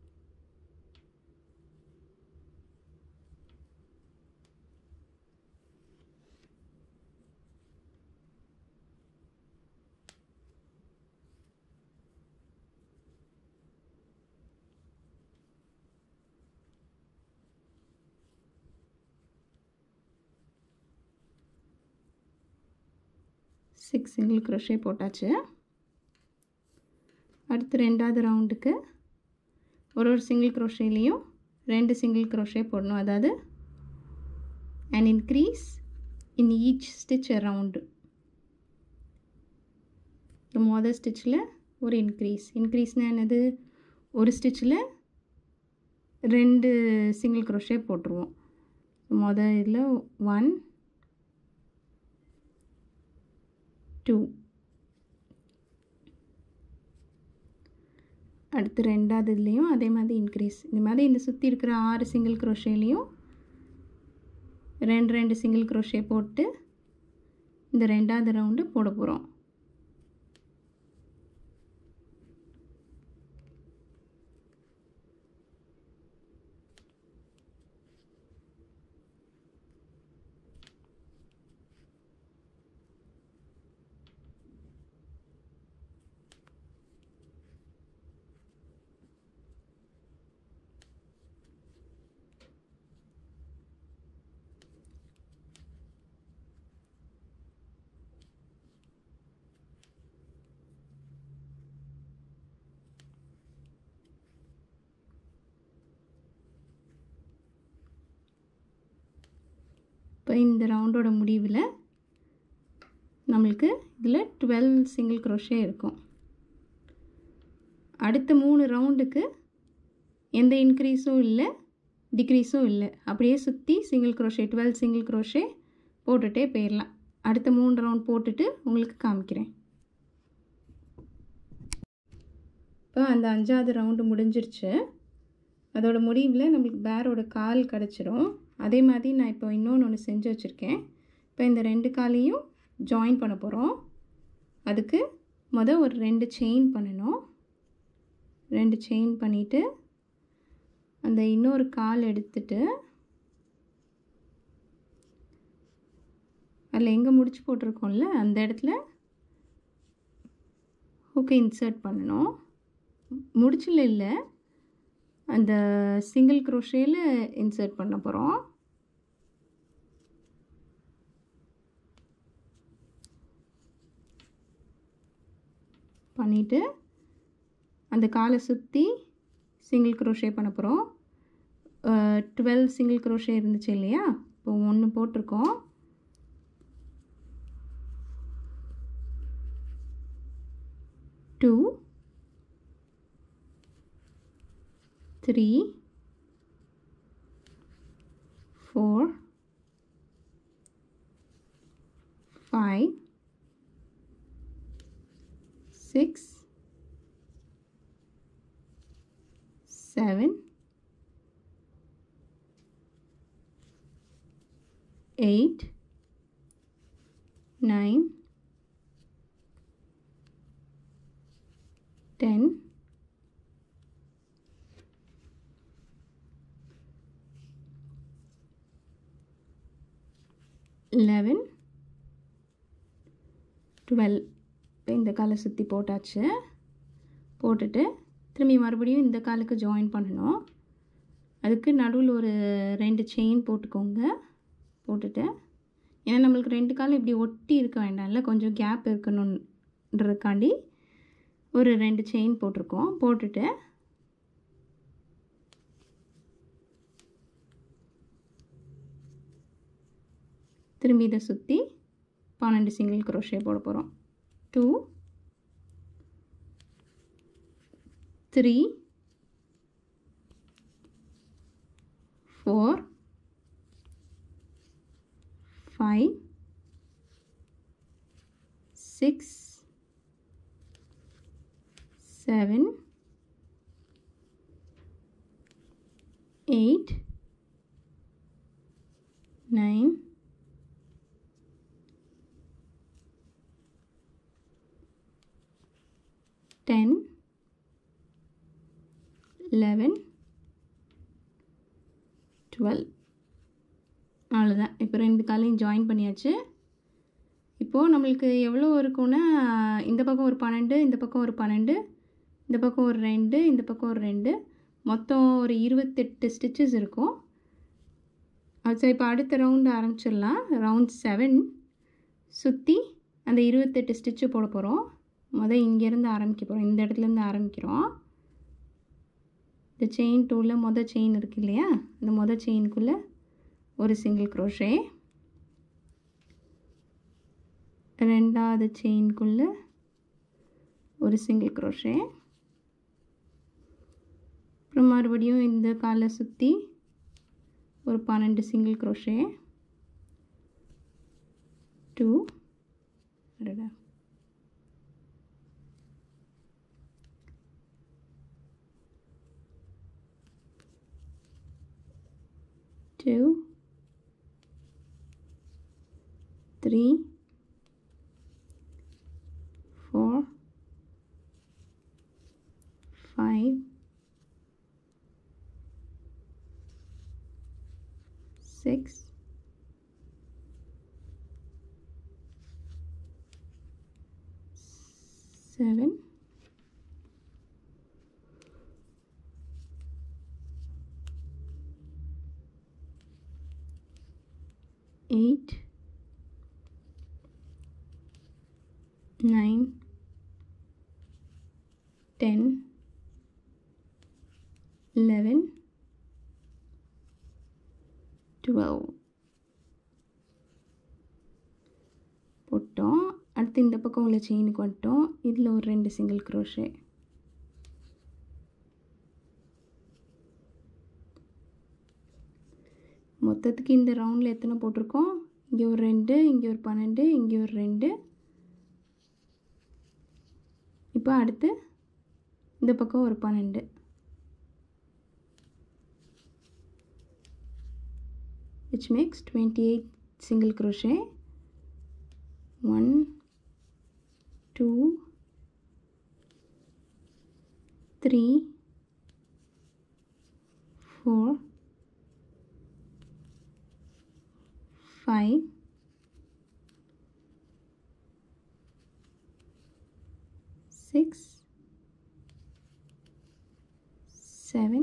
சிக்ஸ் சிங்கிள் க்ரோஷே போட்டாச்சு. அடுத்து ரெண்டாவது ரவுண்டுக்கு ஒரு ஒரு சிங்கிள் க்ரோஷேலையும் ரெண்டு சிங்கிள் க்ரோஷே போடணும். அதாவது an increase in each stitch around. மொதல் ஸ்டிச்சில் ஒரு இன்க்ரீஸ். இன்க்ரீஸ்னால் என்னது? ஒரு ஸ்டிச்சில் ரெண்டு சிங்கிள் க்ரோஷே போட்டுருவோம். மொதல் இதில் ஒன் டூ, அடுத்து ரெண்டாவது இதுலேயும் அதே மாதிரி இன்க்ரீஸ். இந்த மாதிரி இந்த சுற்றி இருக்கிற ஆறு சிங்கிள் க்ரோஷேலையும் ரெண்டு ரெண்டு சிங்கிள் க்ரோஷே போட்டு இந்த ரெண்டாவது ரவுண்டு போட போகிறோம். இப்போ இந்த ரவுண்டோட முடிவில் நம்மளுக்கு இதில் டுவெல் சிங்கிள் க்ரோஷே இருக்கும். அடுத்த மூணு ரவுண்டுக்கு எந்த இன்க்ரீஸும் இல்லை, டிக்ரீஸும் இல்லை. அப்படியே சுற்றி single crochet twelve single crochet போட்டுகிட்டே போயிடலாம். அடுத்த மூணு ரவுண்ட் போட்டுட்டு உங்களுக்கு காமிக்கிறேன். இப்போ அந்த அஞ்சாவது ரவுண்டு முடிஞ்சிருச்சு. அதோட முடிவில் நம்மளுக்கு பேரோட கால் கிடச்சிரும். அதே மாதிரி நான் இப்போ இன்னொன்று ஒன்று செஞ்சு வச்சுருக்கேன். இப்போ இந்த ரெண்டு காலையும் ஜாயின் பண்ண போகிறோம். அதுக்கு மொதல் ஒரு ரெண்டு செயின் பண்ணணும். ரெண்டு செயின் பண்ணிவிட்டு அந்த இன்னொரு கால் எடுத்துட்டு அதில் எங்கே முடிச்சு போட்டிருக்கோம்ல அந்த இடத்துல ஹூக்கை இன்சர்ட் பண்ணணும். முடிச்சில் இல்லை, அந்த சிங்கிள் க்ரோஷேயில் இன்சர்ட் பண்ண போகிறோம். பண்ணிவிட்டு அந்த காலை சுற்றி சிங்கிள் crochet பண்ண போகிறோம். டுவெல் சிங்கிள் crochet இருந்துச்சு இல்லையா, இப்போ ஒன்று போட்டிருக்கோம். Two three four five six seven, eight, nine, ten, eleven, twelve. இந்த காலை சுற்றி போட்டாச்சு. போட்டுட்டு திரும்பி மறுபடியும் இந்த காலுக்கு ஜாயின் பண்ணணும். அதுக்கு நடுவில் ஒரு ரெண்டு செயின் போட்டுக்கோங்க. போட்டுட்டு ஏன்னா நம்மளுக்கு ரெண்டு கால் இப்படி ஒட்டி இருக்க வேண்டாம்ல, கொஞ்சம் கேப் இருக்கணுன்றதுக்காண்டி ஒரு ரெண்டு செயின் போட்டிருக்கோம். போட்டுட்டு திரும்பி இதை சுற்றி பன்னெண்டு சிங்கிள் crochet போட போகிறோம். Two three four five six seven eight nine ten, eleven, twelve. அவ்வளோதான். இப்போ ரெண்டு காலையும் ஜாயின் பண்ணியாச்சு. இப்போது நம்மளுக்கு எவ்வளோ இருக்குன்னா, இந்த பக்கம் ஒரு பன்னெண்டு, இந்த பக்கம் ஒரு பன்னெண்டு, இந்த பக்கம் ஒரு ரெண்டு, இந்த பக்கம் ஒரு ரெண்டு, மொத்தம் ஒரு இருபத்தெட்டு ஸ்டிச்சஸ் இருக்கும். அது இப்போ அடுத்த ரவுண்டு ஆரம்பிச்சிடலாம். ரவுண்ட் செவன் சுற்றி அந்த இருபத்தெட்டு ஸ்டிச்சு போட போகிறோம். மொதல் இங்கேருந்து ஆரம்பிக்க போகிறோம். இந்த இடத்துலேருந்து ஆரம்பிக்கிறோம். இந்த செயின் டூவில் மொதல் செயின் இருக்குது இல்லையா, இந்த மொதல் செயினுக்குள்ளே ஒரு சிங்கிள் crochet, ரெண்டாவது செயினுக்குள்ளே ஒரு சிங்கிள் crochet, அப்புறம் மறுபடியும் இந்த காலை சுற்றி ஒரு பன்னெண்டு சிங்கிள் crochet, டூ அடடா two, three, four, five, six, seven, eight, nine, ten, eleven, twelve. போட்டோம். அடுத்து இந்த பக்கம் உள்ள செயினுக்கு வந்துட்டோம். இதில் ஒரு ரெண்டு சிங்கிள் crochet. மொத்தத்துக்கு இந்த ரவுண்டில் எத்தனை போட்டிருக்கோம்? இங்கே ஒரு ரெண்டு, இங்கே ஒரு பன்னெண்டு, இங்கே ஒரு ரெண்டு. இப்போ அடுத்து இந்த பக்கம் ஒரு பன்னெண்டு. which makes twenty-eight single crochet. one, two, three, four, five, six, seven,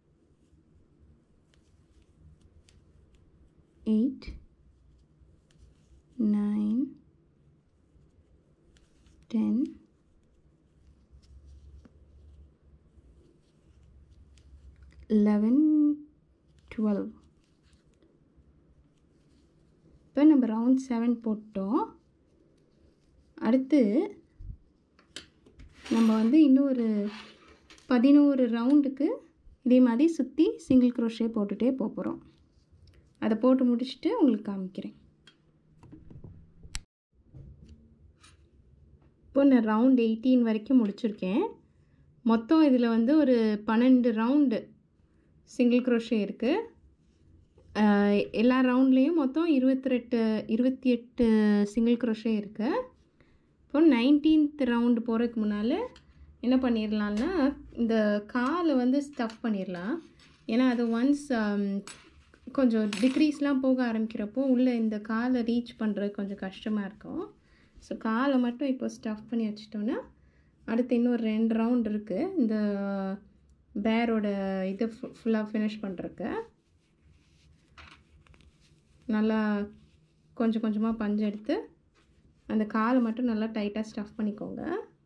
eight, nine, ten, eleven twelve. இப்போ நம்ம ரவுண்ட் செவன் போட்டோம். அடுத்து நம்ம வந்து இன்னொரு பதினோரு ரவுண்டுக்கு இதே மாதிரி சுற்றி சிங்கிள் க்ரோஷே போட்டுகிட்டே போகிறோம். அதை போட்டு முடிச்சுட்டு உங்களுக்கு காமிக்கிறேன். இப்போ நான் ரவுண்ட் எயிட்டீன் வரைக்கும் முடிச்சிருக்கேன். மொத்தம் இதில் வந்து ஒரு பன்னெண்டு ரவுண்டு சிங்கிள் க்ரோஷே இருக்குது. எல்லா ரவுண்ட்லேயும் மொத்தம் இருபத்தி ரெட்டு இருபத்தி எட்டு சிங்கிள் க்ரோஷே இருக்குது. இப்போ நைன்டீன்த் ரவுண்டு போகிறதுக்கு முன்னால் என்ன பண்ணிடலான்னா இந்த காலை வந்து ஸ்டஃப் பண்ணிடலாம். ஏன்னா அது ஒன்ஸ் கொஞ்சம் டிக்ரீஸ்லாம் போக ஆரம்பிக்கிறப்போ உள்ளே இந்த காலை ரீச் பண்ணுறது கொஞ்சம் கஷ்டமாக இருக்கும். ஸோ காலை மட்டும் இப்போ ஸ்டஃப் பண்ணி வச்சிட்டோன்னா அடுத்து இன்னொரு ரெண்டு ரவுண்ட் இருக்குது இந்த பேரோட இது ஃபுல்லாக ஃபினிஷ் பண்ணுறதுக்கு. நல்லா கொஞ்சம் கொஞ்சமாக பஞ்சு எடுத்து அந்த காலை மட்டும் நல்லா டைட்டாக ஸ்டஃப் பண்ணிக்கோங்க.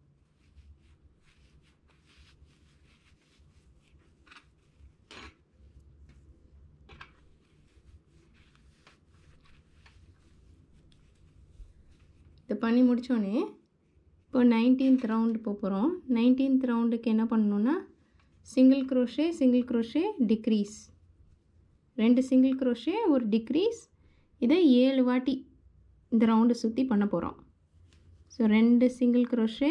இதை பண்ணி முடித்தோடனே இப்போ நைன்டீன்த் ரவுண்டு போக போகிறோம். நைன்டீன்த் ரவுண்டுக்கு என்ன பண்ணணுன்னா single crochet single crochet decrease, ரெண்டு சிங்கிள் க்ரோஷே ஒரு டிக்ரீஸ். இதை ஏழு வாட்டி இந்த ரவுண்டு சுற்றி பண்ண போகிறோம். ஸோ ரெண்டு சிங்கிள் க்ரோஷே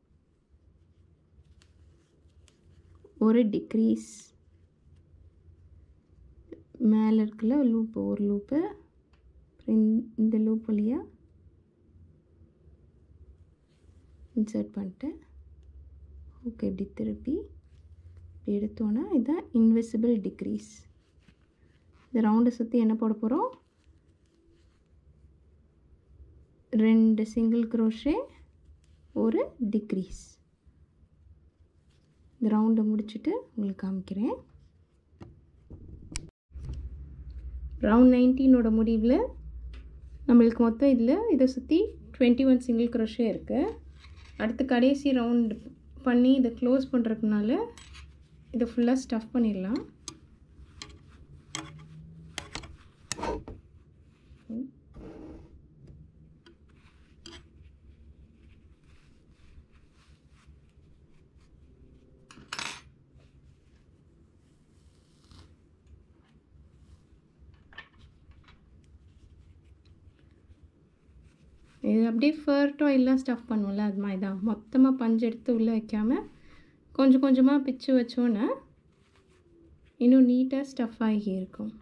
ஒரு டிக்ரீஸ், மேலே இருக்குல்ல லூப்பு ஒரு லூப்பு, அப்புறம் இந்த லூப் வழியாக இன்சர்ட் பண்ணிட்டு ஓகே இப்படி திருப்பி இப்படி எடுத்தோன்னா இதுதான் இன்விசிபிள் டிக்ரீஸ். இந்த ரவுண்டை சுற்றி என்ன போட போகிறோம், ரெண்டு சிங்கிள் க்ரோஷே ஒரு டிக்ரீஸ். இந்த ரவுண்டை முடிச்சுட்டு உங்களுக்கு காமிக்கிறேன். ரவுண்ட் நைன்டீனோட முடிவில் நம்மளுக்கு மொத்தம் இதில் இதை சுற்றி டுவெண்ட்டி ஒன் சிங்கிள் க்ரோஷே இருக்குது. அடுத்து கடைசி ரவுண்ட் பண்ணி இதை க்ளோஸ் பண்ணுறதுனால இதை ஃபுல்லாக ஸ்டஃப் பண்ணிடலாம். இது அப்படியே ஃபர்ட்டோ எல்லாம் ஸ்டஃப் பண்ணுவோம்ல அது மாதிரி தான். மொத்தமாக பஞ்சு எடுத்து உள்ளே வைக்காமல் கொஞ்சம் கொஞ்சமாக பிச்சு வச்சோன்னே இன்னும் நீட்டாக ஸ்டஃப் ஆகி இருக்கும்.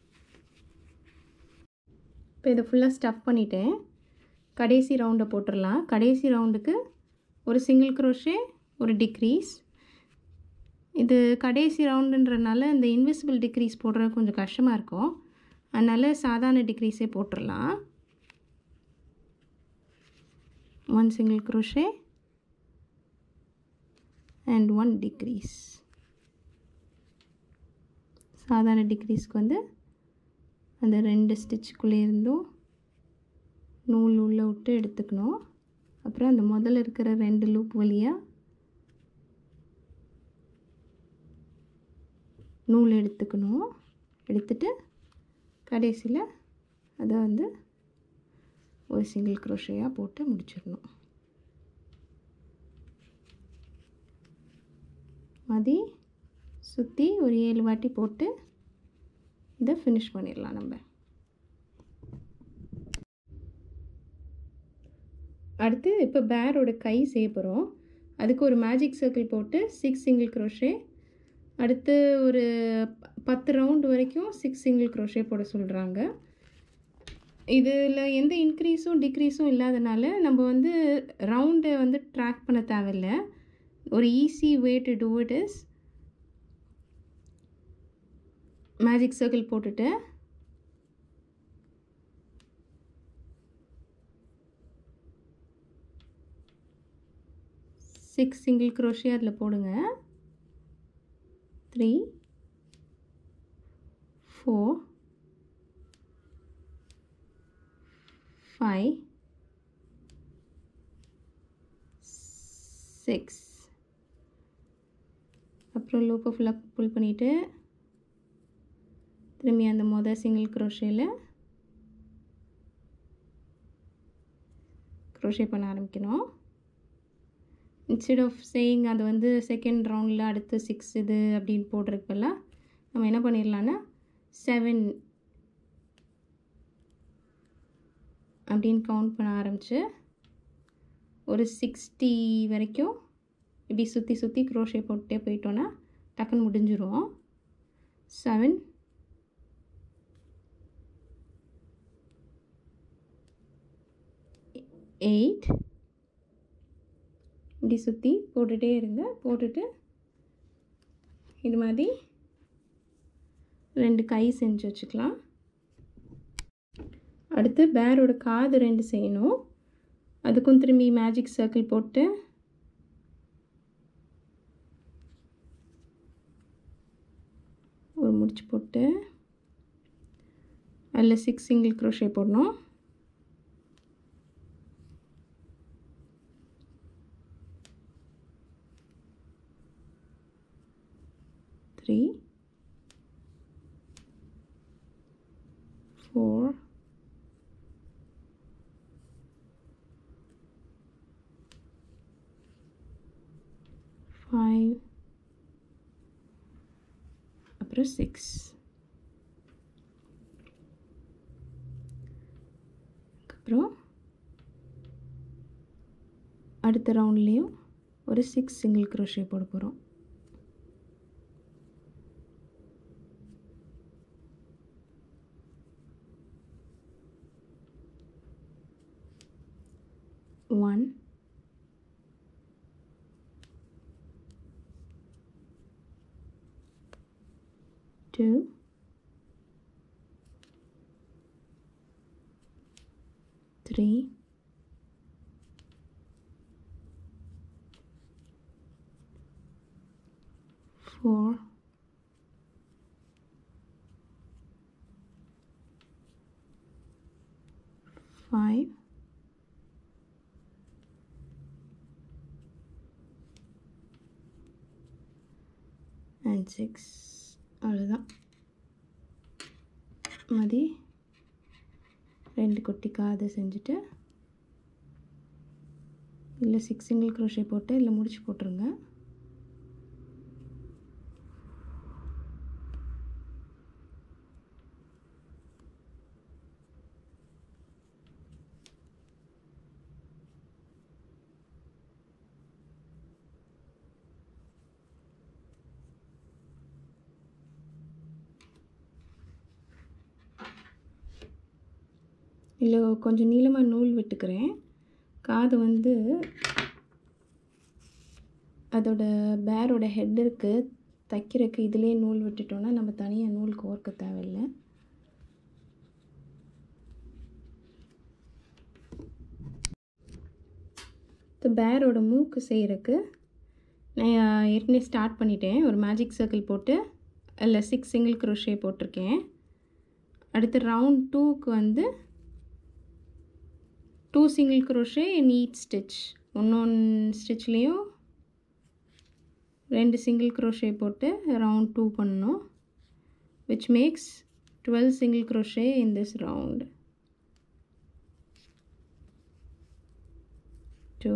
இப்போ இதை ஃபுல்லாக ஸ்டஃப் பண்ணிவிட்டேன். கடைசி ரவுண்டை போட்டுடலாம். கடைசி ரவுண்டுக்கு ஒரு சிங்கிள் க்ரோஷே ஒரு டிக்ரீஸ். இது கடைசி ரவுண்டுன்றனால இந்த இன்விசிபிள் டிக்ரீஸ் போடுறது கொஞ்சம் கஷ்டமாக இருக்கும். அதனால் சாதாரண டிக்ரீஸே போட்டுடலாம். one single crochet and one decrease. சாதாரண டிக்ரீஸ்க்கு வந்து அந்த ரெண்டு ஸ்டிச்சுக்குள்ளே இருந்தும் நூல் உள்ளே விட்டு எடுத்துக்கணும். அப்புறம் அந்த முதல்ல இருக்கிற ரெண்டு லூப் வழியாக நூல் எடுத்துக்கணும். எடுத்துட்டு கடைசியில் அதை வந்து ஒரு சிங்கிள் க்ரோஷேயாக போட்டு முடிச்சிடணும். அதை சுற்றி ஒரு ஏழு வாட்டி போட்டு இதை ஃபினிஷ் பண்ணிடலாம். நம்ம அடுத்து இப்போ பேரோட கை செய்ய போகிறோம். அதுக்கு ஒரு மேஜிக் சர்க்கிள் போட்டு சிக்ஸ் சிங்கிள் க்ரோஷே, அடுத்து ஒரு பத்து ரவுண்டு வரைக்கும் சிக்ஸ் சிங்கிள் க்ரோஷே போட சொல்கிறாங்க. இதில் எந்த இன்க்ரீஸும் டிக்ரீஸும் இல்லாதனால நம்ம வந்து ரவுண்டை வந்து ட்ராக் பண்ண தேவையில்லை. ஒரு easy way to do it is magic circle போட்டுட்டு சிக்ஸ் சிங்கிள் க்ரோஷே அதில் போடுங்க. Three four five six. அப்புறம் லூப்பை ஃபுல்லாக புல் பண்ணிவிட்டு திரும்பி அந்த மொதல் சிங்கிள் க்ரோஷேல க்ரோஷே பண்ண ஆரம்பிக்கணும். இன்ஸ்டெட் ஆஃப் சேயிங் அது வந்து செகண்ட் ரவுண்டில் அடுத்து சிக்ஸ் இது அப்படின்னு போடுறதுக்குள்ள நம்ம என்ன பண்ணிடலான்னா செவன் அப்படின்னு கவுண்ட் பண்ண ஆரம்பித்து ஒரு சிக்ஸ்டி வரைக்கும் இப்படி சுற்றி சுற்றி க்ரோஷே போட்டுட்டே போயிட்டோன்னா டக்குன்னு முடிஞ்சிரும். செவன் எயிட் இப்படி சுற்றி போட்டுகிட்டே இருங்க. போட்டுட்டு இது மாதிரி ரெண்டு கை செஞ்சு வச்சுக்கலாம். அடுத்து பேரோட காது ரெண்டு செய்யணும். அதுக்கும் திரும்பி மேஜிக் சர்க்கிள் போட்டு ஒரு முடிச்சு போட்டு அதில் சிக்ஸ் சிங்கிள் க்ரோஷே போடணும். த்ரீ ஃபோர் ஃபைவ் அப்புறம் சிக்ஸ். அப்புறம் அடுத்த ரவுண்ட்லேயும் ஒரு சிக்ஸ் சிங்கிள் க்ரோஷே போட போகிறோம். One two three four five and six. அவ்வளோதான். மாதிரி ரெண்டு குட்டி காது செஞ்சுட்டு இல்லை சிக்ஸ் சிங்கிள் க்ரோஷே போட்டு இல்லை முடிச்சு போட்டுருங்க. இல்லை கொஞ்சம் நீளமாக நூல் விட்டுக்கிறேன். காது வந்து அதோட பேரோட ஹெட்டுக்கு தைக்கிறதுக்கு இதிலே நூல் விட்டுட்டோன்னா நம்ம தனியாக நூல் கோர்க்க தேவையில்லை. இப்போ பேரோட மூக்கு செய்கிறதுக்கு நான் ஏற்கனவே ஸ்டார்ட் பண்ணிட்டேன். ஒரு மேஜிக் சர்க்கிள் போட்டு அதில் சிக்ஸ் சிங்கிள் க்ரோஷே போட்டிருக்கேன். அடுத்து ரவுண்ட் டூக்கு வந்து two single crochet need stitch. ஒன்னொன்று ஸ்டிச்லேயும் ரெண்டு சிங்கிள் க்ரோஷே போட்டு ரவுண்ட் டூ பண்ணணும். which makes twelve single crochet in this round. two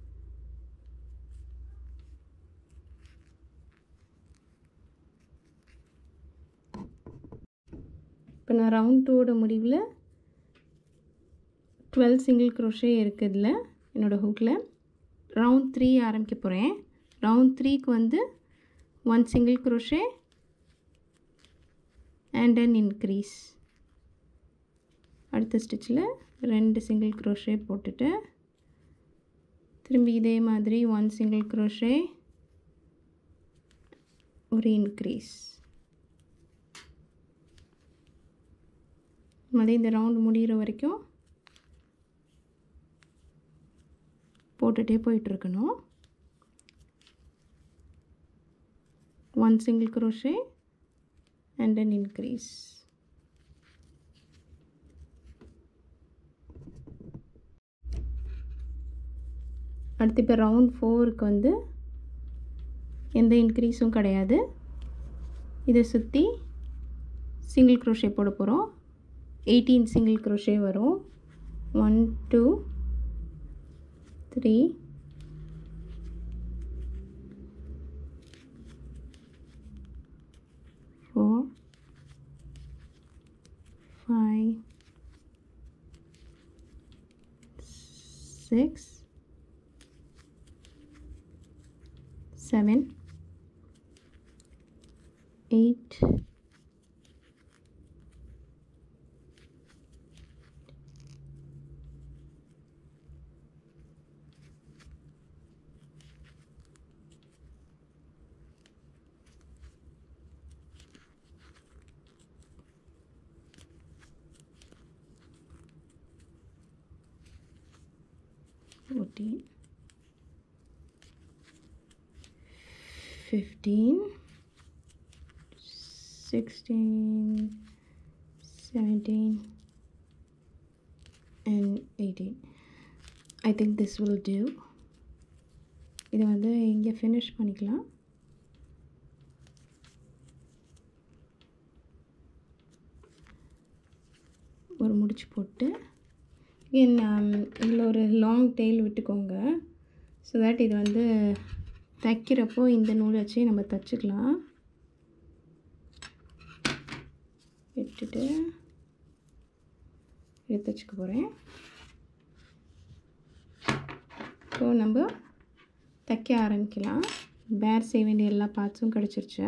இப்போ நான் ரவுண்ட் டூவோட முடிவில் டுவெல் சிங்கிள் க்ரோஷே இருக்குதுல என்னோடய ஹூக்கில். ரவுண்ட் த்ரீ ஆரம்பிக்க போகிறேன். ரவுண்ட் த்ரீக்கு வந்து one single crochet and an increase. அடுத்த ஸ்டிச்சில் ரெண்டு சிங்கிள் க்ரோஷே போட்டுட்டு திரும்பி இதே மாதிரி ஒன் சிங்கிள் க்ரோஷே ஒரு இன்க்ரீஸ். மாதிரி இந்த ரவுண்ட் முடிகிற வரைக்கும் போட்டுகிட்டே போயிட்டுருக்கணும். One single crochet and an increase. அடுத்து இப்போ ரவுண்ட் ஃபோருக்கு வந்து எந்த இன்க்ரீஸும் கிடையாது. இதை சுற்றி சிங்கிள் crochet போட போகிறோம். எயிட்டீன் சிங்கிள் crochet வரும். One two three four five six seven, eight, fourteen, fifteen, sixteen, seventeen, and eighteen. I think this will do. இதை வந்து இங்கே ஃபினிஷ் பண்ணிக்கலாம். ஒரு முடிச்சு போட்டு இதில் ஒரு லாங் டெயில் விட்டுக்கோங்க. ஸோ தட் இது வந்து தைக்கிறப்போ இந்த நூல் வச்சு நம்ம தைச்சிக்கலாம். விட்டுட்டு இதை தைச்சிக்க போகிறேன். ஸோ நம்ம தைக்க ஆரம்பிக்கலாம். பேர் செய்ய வேண்டிய எல்லா பார்ட்ஸும் கிடச்சிருச்சு.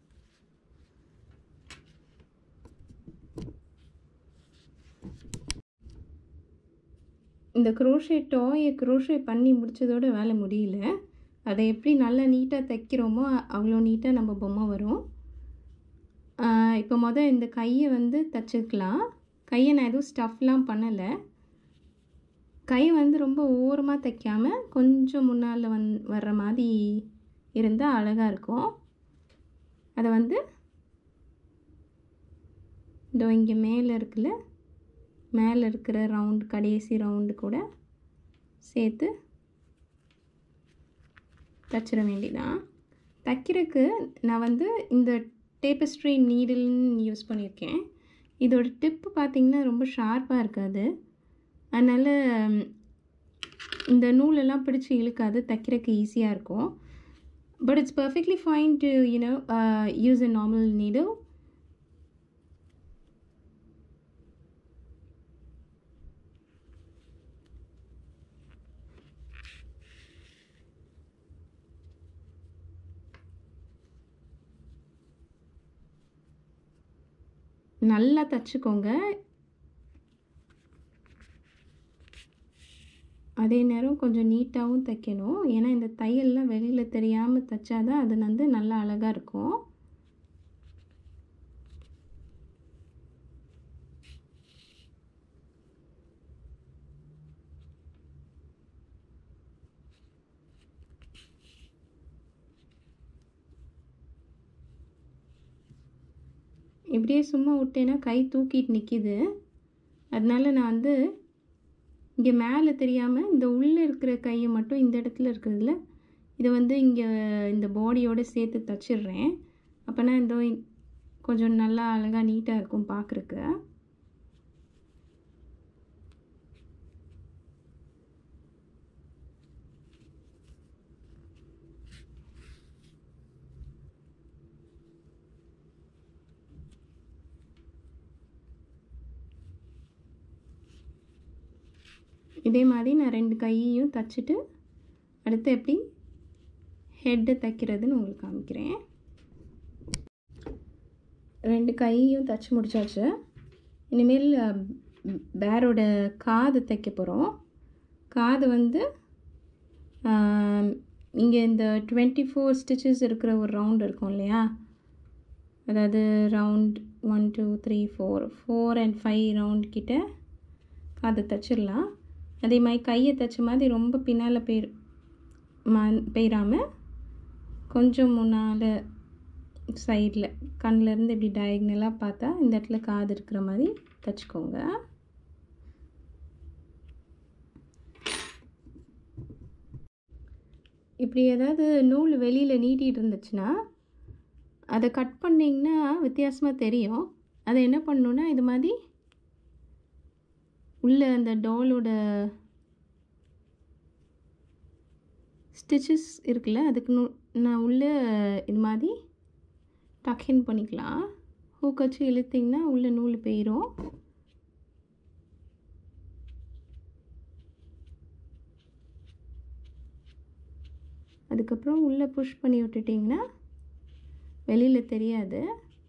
இந்த crochet டாயை crochet பண்ணி முடித்ததோட வேலை முடியல. அதை எப்படி நல்லா நீட்டாக தைக்கிறோமோ அவ்வளோ நீட்டாக நம்ம பொம்மை வரும். இப்போ மொதல் இந்த கையை வந்து தைச்சிக்கலாம். கையை நான் எதுவும் ஸ்டஃப்லாம் பண்ணலை. கை வந்து ரொம்ப ஓரமாக தைக்காமல் கொஞ்சம் முன்னால் வந் வர்ற மாதிரி இருந்தால் அழகாக இருக்கும். அதை வந்து இதோ இங்கே மேலே இருக்குல்ல, மேலே இருக்கிற ரவுண்டு கடைசி ரவுண்டு கூட சேர்த்து தைச்சிட வேண்டியதான். தைக்கிறதுக்கு நான் வந்து இந்த டேப்பஸ்ட்ரி நீடில்னு யூஸ் பண்ணியிருக்கேன். இதோட டிப்பு பார்த்திங்கன்னா ரொம்ப ஷார்ப்பாக இருக்காது. அதனால் இந்த நூலெல்லாம் பிடிச்சி இழுக்காது, தைக்கிறதுக்கு ஈஸியாக இருக்கும். But it's perfectly fine to you know use a normal needle. நல்லா தைச்சிக்கோங்க. அதே நேரம் கொஞ்சம் நீட்டாகவும் தைக்கணும். ஏன்னா இந்த தையல்லாம் வெளியில் தெரியாமல் தைச்சாதான் அது வந்து நல்லா அழகாக இருக்கும். இப்படியே சும்மா விட்டேன்னா கை தூக்கிட்டு நிற்கிது. அதனால நான் வந்து இங்கே மேலே தெரியாமல் இந்த உள்ளே இருக்கிற கையை மட்டும் இந்த இடத்துல இருக்கிறதுல இதை வந்து இங்கே இந்த பாடியோடு சேர்த்து தைச்சிட்றேன். அப்போனா இந்த கொஞ்சம் நல்லா அழகாக நீட்டாக இருக்கும் பார்க்குறக்கு. இதே மாதிரி நான் ரெண்டு கையையும் தைச்சிட்டு அடுத்து எப்படி ஹெட்டு தைக்கிறதுன்னு உங்களுக்கு காமிக்கிறேன். ரெண்டு கையையும் தைச்சி முடிச்சாச்சு. இனிமேல் பேரோட காது தைக்க போகிறோம். காது வந்து இங்கே இந்த டுவெண்ட்டி ஃபோர் ஸ்டிச்சஸ் இருக்கிற ஒரு ரவுண்ட் இருக்கும் இல்லையா, அதாவது round one two three four four and five round கிட்ட காது தைச்சிடலாம். அதே மாதிரி கையை தைச்ச மாதிரி ரொம்ப பின்னால் பெய் மா பெய்யாமல் கொஞ்சம் முன்னால் சைடில் கண்ணிலேருந்து இப்படி டயக்னலாக பார்த்தா இந்த இடத்துல காது இருக்கிற மாதிரி தைச்சிக்கோங்க. இப்படி ஏதாவது நூல் வெளியில் நீட்டிகிட்டு இருந்துச்சுன்னா அதை கட் பண்ணிங்கன்னா வித்தியாசமாக தெரியும். அதை என்ன பண்ணணுன்னா இது மாதிரி உள்ள அந்த டாலோட ஸ்டிச்சஸ் இருக்குல்ல அதுக்கு நான் உள்ளே இது மாதிரி டக்இன் பண்ணிக்கலாம். ஹூக் வச்சு இழுத்திங்கன்னா உள்ளே நூல் போயிடும். அதுக்கப்புறம் உள்ளே புஷ் பண்ணி விட்டுட்டிங்கன்னா வெளியில் தெரியாது.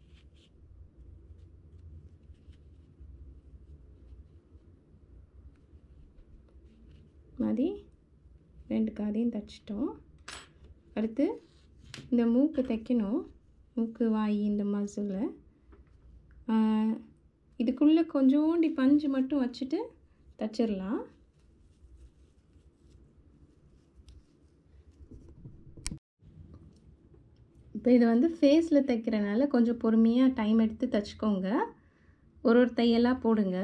மாதிரி ரெண்டு காதையும் தைச்சிட்டோம். அடுத்து இந்த மூக்கு தைக்கணும். மூக்கு வாய் இந்த மசில் இதுக்குள்ளே கொஞ்சோண்டி பஞ்சு மட்டும் வச்சுட்டு தைச்சிடலாம். இப்போ இது வந்து ஃபேஸில் தைக்கிறனால கொஞ்சம் பொறுமையாக டைம் எடுத்து தைச்சிக்கோங்க. ஒரு ஒரு தையலாக போடுங்க.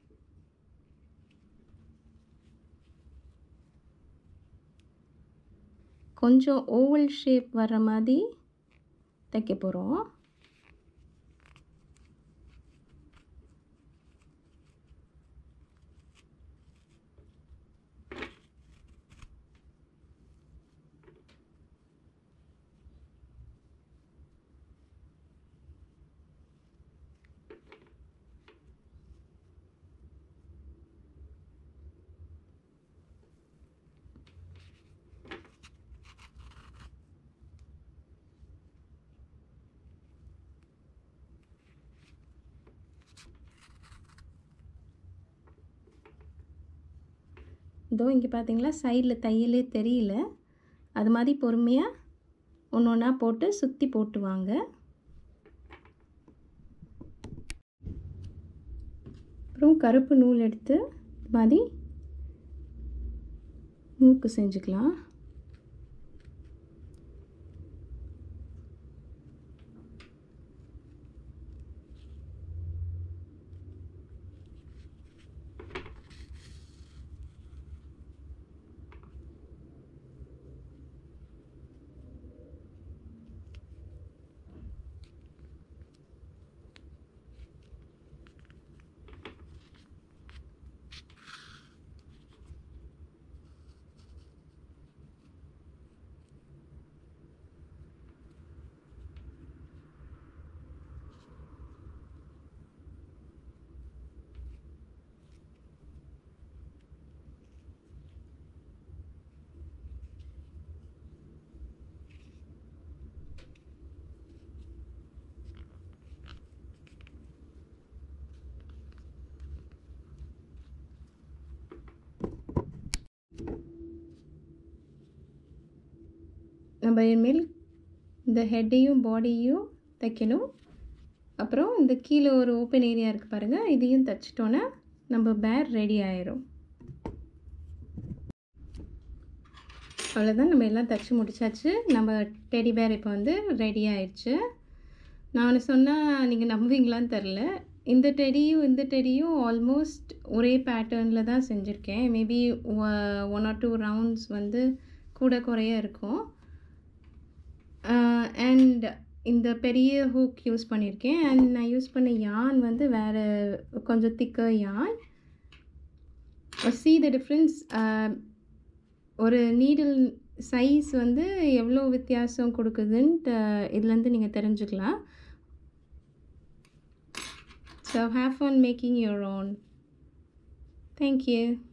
கொஞ்சம் ஓவல் ஷேப் வர்ற மாதிரி தைக்க போகிறோம். இதோ இங்கே பார்த்தீங்களா சைடில் தையலே தெரியல. அது மாதிரி பொறுமையாக ஒன்று ஒன்றா போட்டு சுற்றி போட்டு வாங்க. அப்புறம் கருப்பு நூல் எடுத்து இது மாதிரி மூக்கு செஞ்சுக்கலாம். நம்ம இனிமேல் இந்த ஹெட்டையும் பாடியும் தைக்கணும். அப்புறம் இந்த கீழே ஒரு ஓப்பன் ஏரியா இருக்குது பாருங்கள், இதையும் தைச்சிட்டோன்னா நம்ம பேர் ரெடி ஆயிரும். அவ்வளோதான், நம்ம எல்லாம் தைச்சி முடிச்சாச்சு. நம்ம டெடி பேர் இப்போ வந்து ரெடி ஆயிடுச்சு. நான் சொன்னால் நீங்கள் நம்புவீங்களான்னு தெரில. இந்த டெடியும் இந்த டெடியும் ஆல்மோஸ்ட் ஒரே பேட்டர்னில் தான் செஞ்சுருக்கேன். Maybe one or two rounds வந்து கூட குறைய இருக்கும். அண்ட் இந்த பெரிய ஹூக் யூஸ் பண்ணியிருக்கேன். அண்ட் நான் யூஸ் பண்ண யான் வந்து வேறு கொஞ்சம் திக்கர் யான். see the difference. ஒரு நீடில் சைஸ் வந்து எவ்வளோ வித்தியாசம் கொடுக்குதுன்ட்டு இதுலேருந்து நீங்கள் தெரிஞ்சுக்கலாம். So have fun making your own. Thank you.